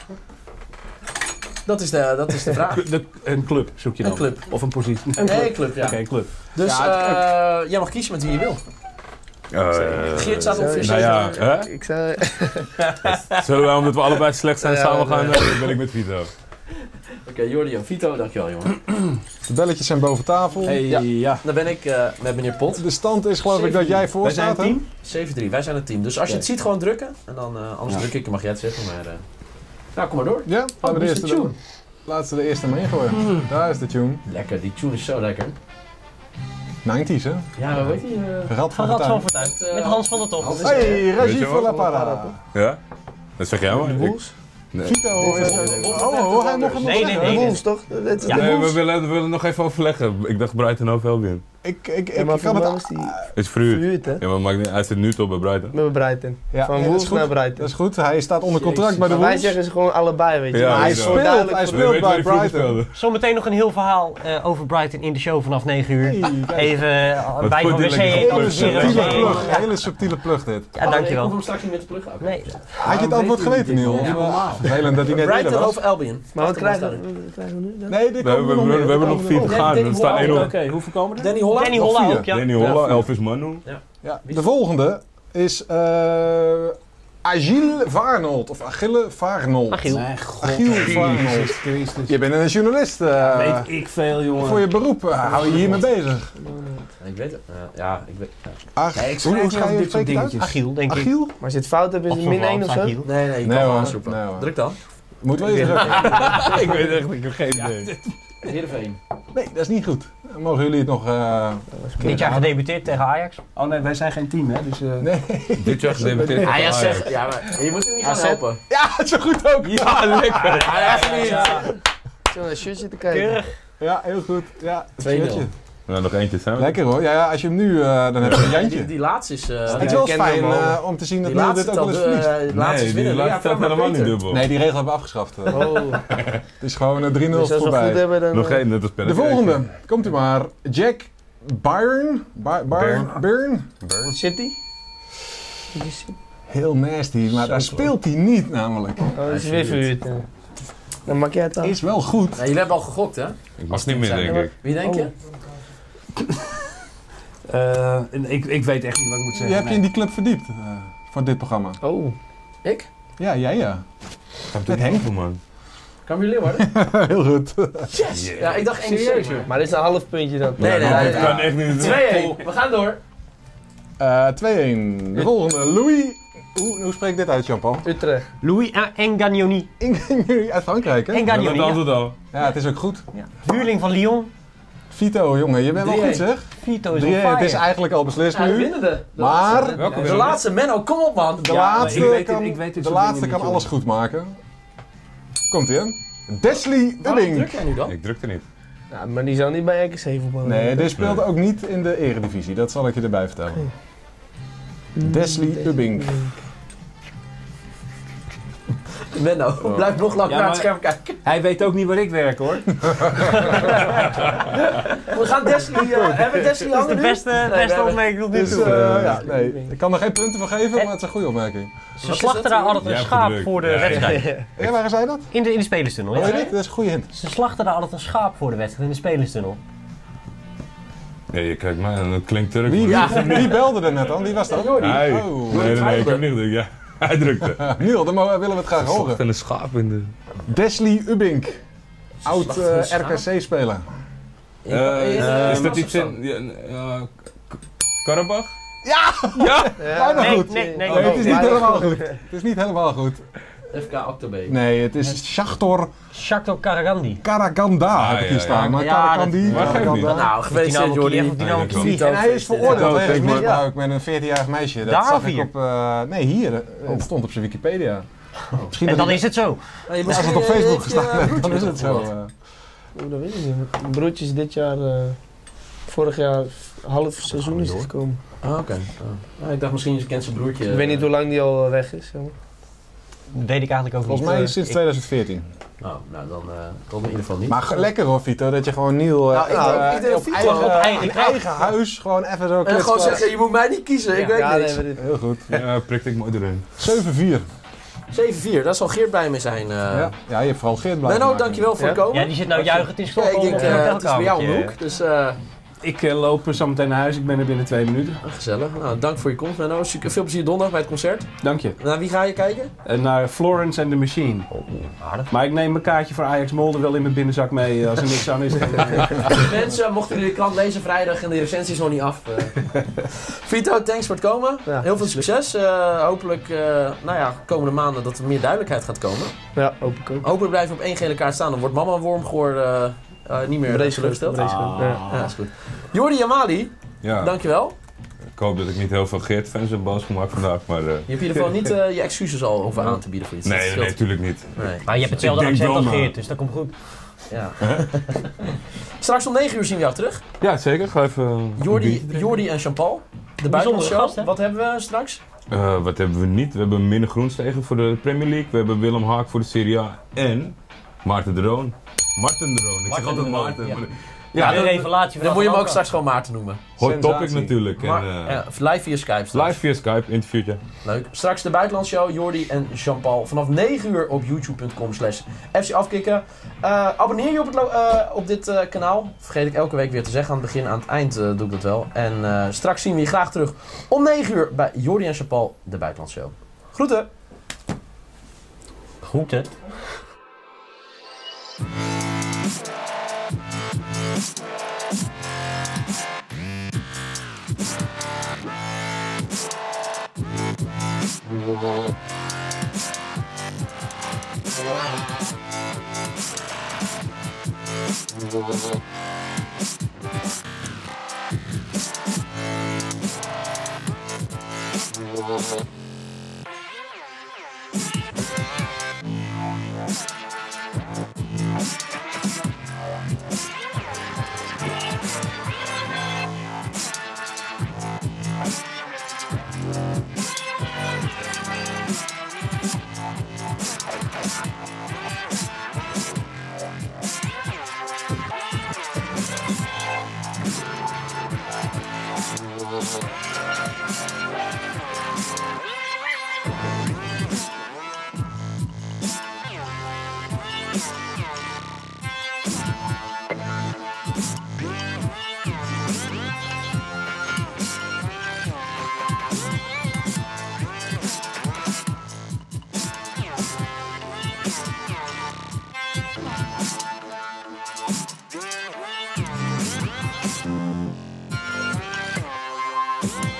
Dat is de, dat is de vraag. De, een club zoek je dan? Een club. Of een positie? Een club, club ja. Oké, een club. Dus Ja, uh, jij mag kiezen met wie je wil. Uh, Geert staat ongeveer nou ja, zeven. hè? Ik zei... Zullen we, omdat we allebei slecht zijn, Ja, samen nee. gaan? Uh, dan ben ik met Vito. Oké, okay, Jordi en Vito, dankjewel jongen. De belletjes zijn boven tafel. Hey, Ja. ja. Dan ben ik uh, met meneer Pot. De stand is geloof ik dat jij voor Wij zijn staat. een team. zeven drie, wij zijn het team. Dus als je het ziet, gewoon drukken. En dan, uh, anders Ja. druk ik, dan mag jij het zeggen. Maar, uh, nou, kom maar door. Ja, laten we Oh, de dit is eerste de tune. doen. Laten we de eerste maar ingooien. Mm. Daar is de tune. Lekker, die tune is zo lekker. negenties, hè? Ja, weet je? Uh, Gerald van Van Rad van Fortuin. Fortuin. uh, Met Hans van der Tocht. Hans is- Hey, Weet Rajiv je wel? Lapara. Ja? Dat zeg jij maar. De Ik- Wolves? Nee. Vito is... Oh, oh, hij mocht het nog Nee, nee, zeggen. nee. De Wolves, toch? Dat is Ja. de Nee, we Wolves. willen, we willen nog even overleggen. Ik dacht Brighton Hove Albion. Ik, ik, ik Ja, maar kan voor mij het... is die Is verhuurd. verhuurd, hè? Ja, maar maakt niet, hij zit nu toch bij Brighton. Met Brighton. Ja, Van nee, dat is Wolves goed. naar Brighton. Dat is goed. Hij staat onder contract bij de Maar wij Wolves. zeggen ze gewoon allebei, weet je. Ja, maar hij weet is je zo wel. duidelijk Hij voor speelt Weet je bij waar hij vroeger Brighton. speelde? Zometeen nog een heel verhaal uh, over Brighton in de show vanaf negen uur. Hey, kijk. Even uh, Wat bij van vond je W C lekker? heen, Hele analyseren. subtiele W C heen. plug. Ja. Hele subtiele plug dit. Ja, Ik hoef dankjewel. hem straks niet meer te pluggen. Oké. Nee. Had je het antwoord geweten, Niels? Ja. Vervelend dat hij net eerder Brighton was. over Albion. Maar wat Achter ons krijgen daarin. we, wat krijgen we nu dan? Nee, dit We, komt hebben- er nog we, meer. we hebben nog vier te Oh, gaan. Danny Er staat één Holla. op. Oké, hoeveel komen er? Danny Holland. Danny Nog Holla vier. ook, ja. Danny Holla, Elvis Manu. Ja, de volgende is uh, Agile Varnold. Of Achille Varnold. Achiel. Nee, god. Achille Varnold. Jezus Christus. Je bent een journalist. uh, Weet ik veel, jongen. voor je beroep uh, hou je hiermee bezig. Ik weet het. Uh, ja, ik weet ja. Ach, Nee, ik hoe, schrijf hoe niet ga over je dit soort het uit? dingetjes. Achiel, denk ik. Achille? Maar als je het fout hebt, is het Of min van één of zo? Achiel. Nee, nee, je Nee, kan hoor. gewoon zoeken. Nee, hoor. Druk dan. Moeten we eens drukken? Ik weet echt, ik heb geen idee. Heerenveen. Nee, dat is niet goed. Mogen jullie het nog... uh, Dit jaar gedebuteerd tegen Ajax. Oh nee, wij zijn geen team, hè? Dus, uh... Nee. Dit jaar gedebuteerd. Ah, ja, zeg. Ja, maar je moet er niet gaan A Z. helpen. Ja, zo goed ook. Ja, lekker. Ja, echt niet. Zo naar een shirtje te kijken. Keurig. Ja, heel goed. Ja, twee nul. shirtje. Nou, nog eentje zijn we. Lekker hoor. Ja, ja, als je hem nu... Uh, dan heb je een Die, Jantje. die laatste is... Uh, Het is wel eens kennen fijn hem al. uh, om te zien dat die Neil laatste dit ook wel eens verliest. telt, uh, die laatste Nee, is die winnen. laatste telt maar helemaal niet beter. dubbel. Nee, die regel hebben we afgeschaft. Uh, Oh, het is gewoon een drie nul dus als we goed voorbij. hebben, dan... Nog uh, één, net als De penalty. volgende. Komt u maar. Jack Byrne. By- Byrne. Byrne. City? Heel nasty, maar daar speelt hij niet namelijk. Oh, dat is weer verhuurd. ja. Dan maak jij het dan. Is wel goed. Ja, jullie hebben al gegokt, hè? Ik mag niet meer, denk ik. Wie denk je? Uh, ik, ik weet echt niet wat ik moet Je zeggen. hebt je in die club verdiept uh, voor dit programma. Oh. Ik? Ja, jij ja. Gaat Met Henk. man. Cambuur Leeuwarden? Heel goed. Yes! Ja, ik dacht N E C. Maar dit is een half puntje dan. Nee, nee, nee. Dat kan echt niet. twee-één. We gaan door. Uh, twee-één. De volgende. Louis. Hoe, hoe spreek ik dit uit, Jean-Paul? Utrecht. Louis Engagnoni. Engagnoni uit Frankrijk, hè? Engagnoni, dat ja. het al. Ja, het is ook goed. Ja. Huurling van Lyon. Vito, jongen, je bent wel goed, zeg. Vito is on drie-één. fire. Het is eigenlijk al beslist Ja, de nu. winnende. De Maar- laatste. Welke De winnende? laatste, Menno, kom op man. De Ja, laatste ik weet het- kan, ik weet dit de soort laatste dingen kan niet, alles goed maken. Komt ie, hè? Desley Waarom Ubbing. druk jij nu dan? Ik drukte niet. Ja, maar die zou niet bij R K C voetballen. Nee, deze speelde ook niet in de eredivisie. Dat zal ik je erbij vertellen. Desley Ubbing. Menno, blijf nog lang Ja, naar het maar- scherm kijken. Hij weet ook niet waar ik werk hoor. We gaan Desley, uh, hebben we Desley Dat is de hangen nu? beste, Nee, we beste hebben- opmerking tot nu Dus toe. uh, ja, nee. Ik kan er geen punten voor geven, maar het is een goede opmerking. Ze slachten daar altijd een Jij hebt schaap gedrukt. voor de Ja, ja. wedstrijd. Ja, waar zei dat? In de, in de spelerstunnel. Oh, Ja. weet je niet? Dat is een goede hint. Ze slachten daar altijd een schaap voor de wedstrijd in de spelerstunnel. Ja, je kijkt mij en dat klinkt Turk. Wie, man. wie, wie belde er net dan? Wie was dat? Jordi. Hij. Oh. Nee, nee, nee, ik heb niet gedrukt. Ja, hij drukte. Niel, dan mo- willen we het graag horen. En een schaap in de... Desley Ubbing. Oud Slacht van uh, schaap? R K C-speler. Eh, is dat iets iets in... ja, ja, K- Karabach? Bijna Nee, goed. nee, nee. Nee, het is niet bijna helemaal goed. goed. Het is niet helemaal goed. F K Octobe. Nee, het is Shakhtar Shakhtar Karagandi. Karaganda Ah, heb ik hier ja, staan. ja. Maar Ja, Karagandi, dat- Maar geeft Karaganda. niet. Nou, gefeliciteerd Dynamo Jordi. Kiev of Dynamo Nee, dat Kiev. En hij is veroordeeld Ja, wegens kijk maar. misbruik met een veertienjarig meisje. Dat Daar zag of ik hier? op... uh, nee, hier. Uh, Het stond op zijn Wikipedia. Misschien En dat dan hij- is het zo. Als het op Facebook gestaan heeft, dan is het zo. uh. Oeh, dat weet ik niet. Mijn broertje is dit jaar, uh, vorig jaar, half seizoen is hij gekomen. Ah, oké. Ah. Ah, ik dacht misschien je kent zijn broertje. Ik weet niet hoe lang die al uh, weg is. Zeg maar. Dat weet ik eigenlijk ook Volgens niet. mij Eh, sinds ik- tweeduizend veertien. Nou, nou dan uh, dat in ieder geval niet. Maar ge- lekker hoor, Vito, dat je gewoon Niel uh, Nou, ik uh, denk- ik denk op, Vito eigen, op eigen in kracht. eigen huis gewoon even zo en gewoon kletspraat. zeggen, je moet mij niet kiezen, ik weet Ja, niks. nee, maar dit- Heel goed. Ja, prikte ik mooi erin. zeven vier. zeven vier, daar zal Geert bij me zijn. Uh. Ja. ja, je hebt vooral Geert blijven Menno, maken. dankjewel voor Ja? het komen. Ja, die zit nou juichend in Ja, school. ik denk, op uh, het het is bij jou om de hotelkamertje. hoek, dus uh, Ik uh, loop zo meteen naar huis, ik ben er binnen twee minuten. gezellig. Nou, dank voor je komst, Menno. Suc- Veel plezier donderdag bij het concert. Dank je. Naar wie ga je kijken? Uh, naar Florence and the Machine. Aardig. Maar ik neem mijn kaartje voor Ajax Molde wel in mijn binnenzak mee. uh, Als er niks aan is, dan... uh, Mensen, mochten jullie de krant lezen vrijdag en de recensie is nog niet af. Uh. Vito, thanks voor het komen. Ja, Heel veel succes. Uh, hopelijk, uh, nou ja, komende maanden dat er meer duidelijkheid gaat komen. Ja, hoop ik ook. Hopelijk blijf je op één gele kaart staan. Dan wordt mama Wormgoor uh, uh, niet meer Brace teleurgesteld. Brace Ah. ja. Ja, dat is goed. Jordi Jamali, Ja, dankjewel. ik hoop dat ik niet heel veel Geert-fans heb boos gemaakt vandaag, maar... uh, Je hebt in ieder geval niet uh, je excuses al over aan te bieden voor iets. nee, Dat nee, scheelt. natuurlijk niet. Nee. Maar je hebt hetzelfde Ik denk accent als wel, maar- Geert, dus dat komt goed. Ja. Straks om negen uur zien we jou terug. Ja, zeker. Ga even... uh, een Jordi, biertje drinken. Jordi en Jean-Paul. De Bijzondere buitenlandshow. gast, hè? Wat hebben we straks? Uh, wat hebben we niet? We hebben Minne Groenstegen voor de Premier League. We hebben Willem Haak voor de Serie A. En Maarten de Roon. Marten de Roon. Ik zeg Marten altijd de Roon, Maarten. ja. maar- Ja, de dat- revelatie van Dan moet je hem ook Atalanta. straks gewoon Maarten noemen. Hot Sensatie. topic natuurlijk. Maar, en, uh, ja, live via Skype straks. live via Skype, interviewtje. Leuk. Straks de buitenlandshow, Jordi en Jean-Paul. Vanaf negen uur op youtube punt com slash F C Afkikken. Uh, abonneer je op, het lo- uh, op dit uh, kanaal. Vergeet ik elke week weer te zeggen. Aan het begin, aan het eind uh, doe ik dat wel. En uh, straks zien we je graag terug om negen uur bij Jordi en Jean-Paul, de buitenlandshow. Groeten! Groeten. Doei.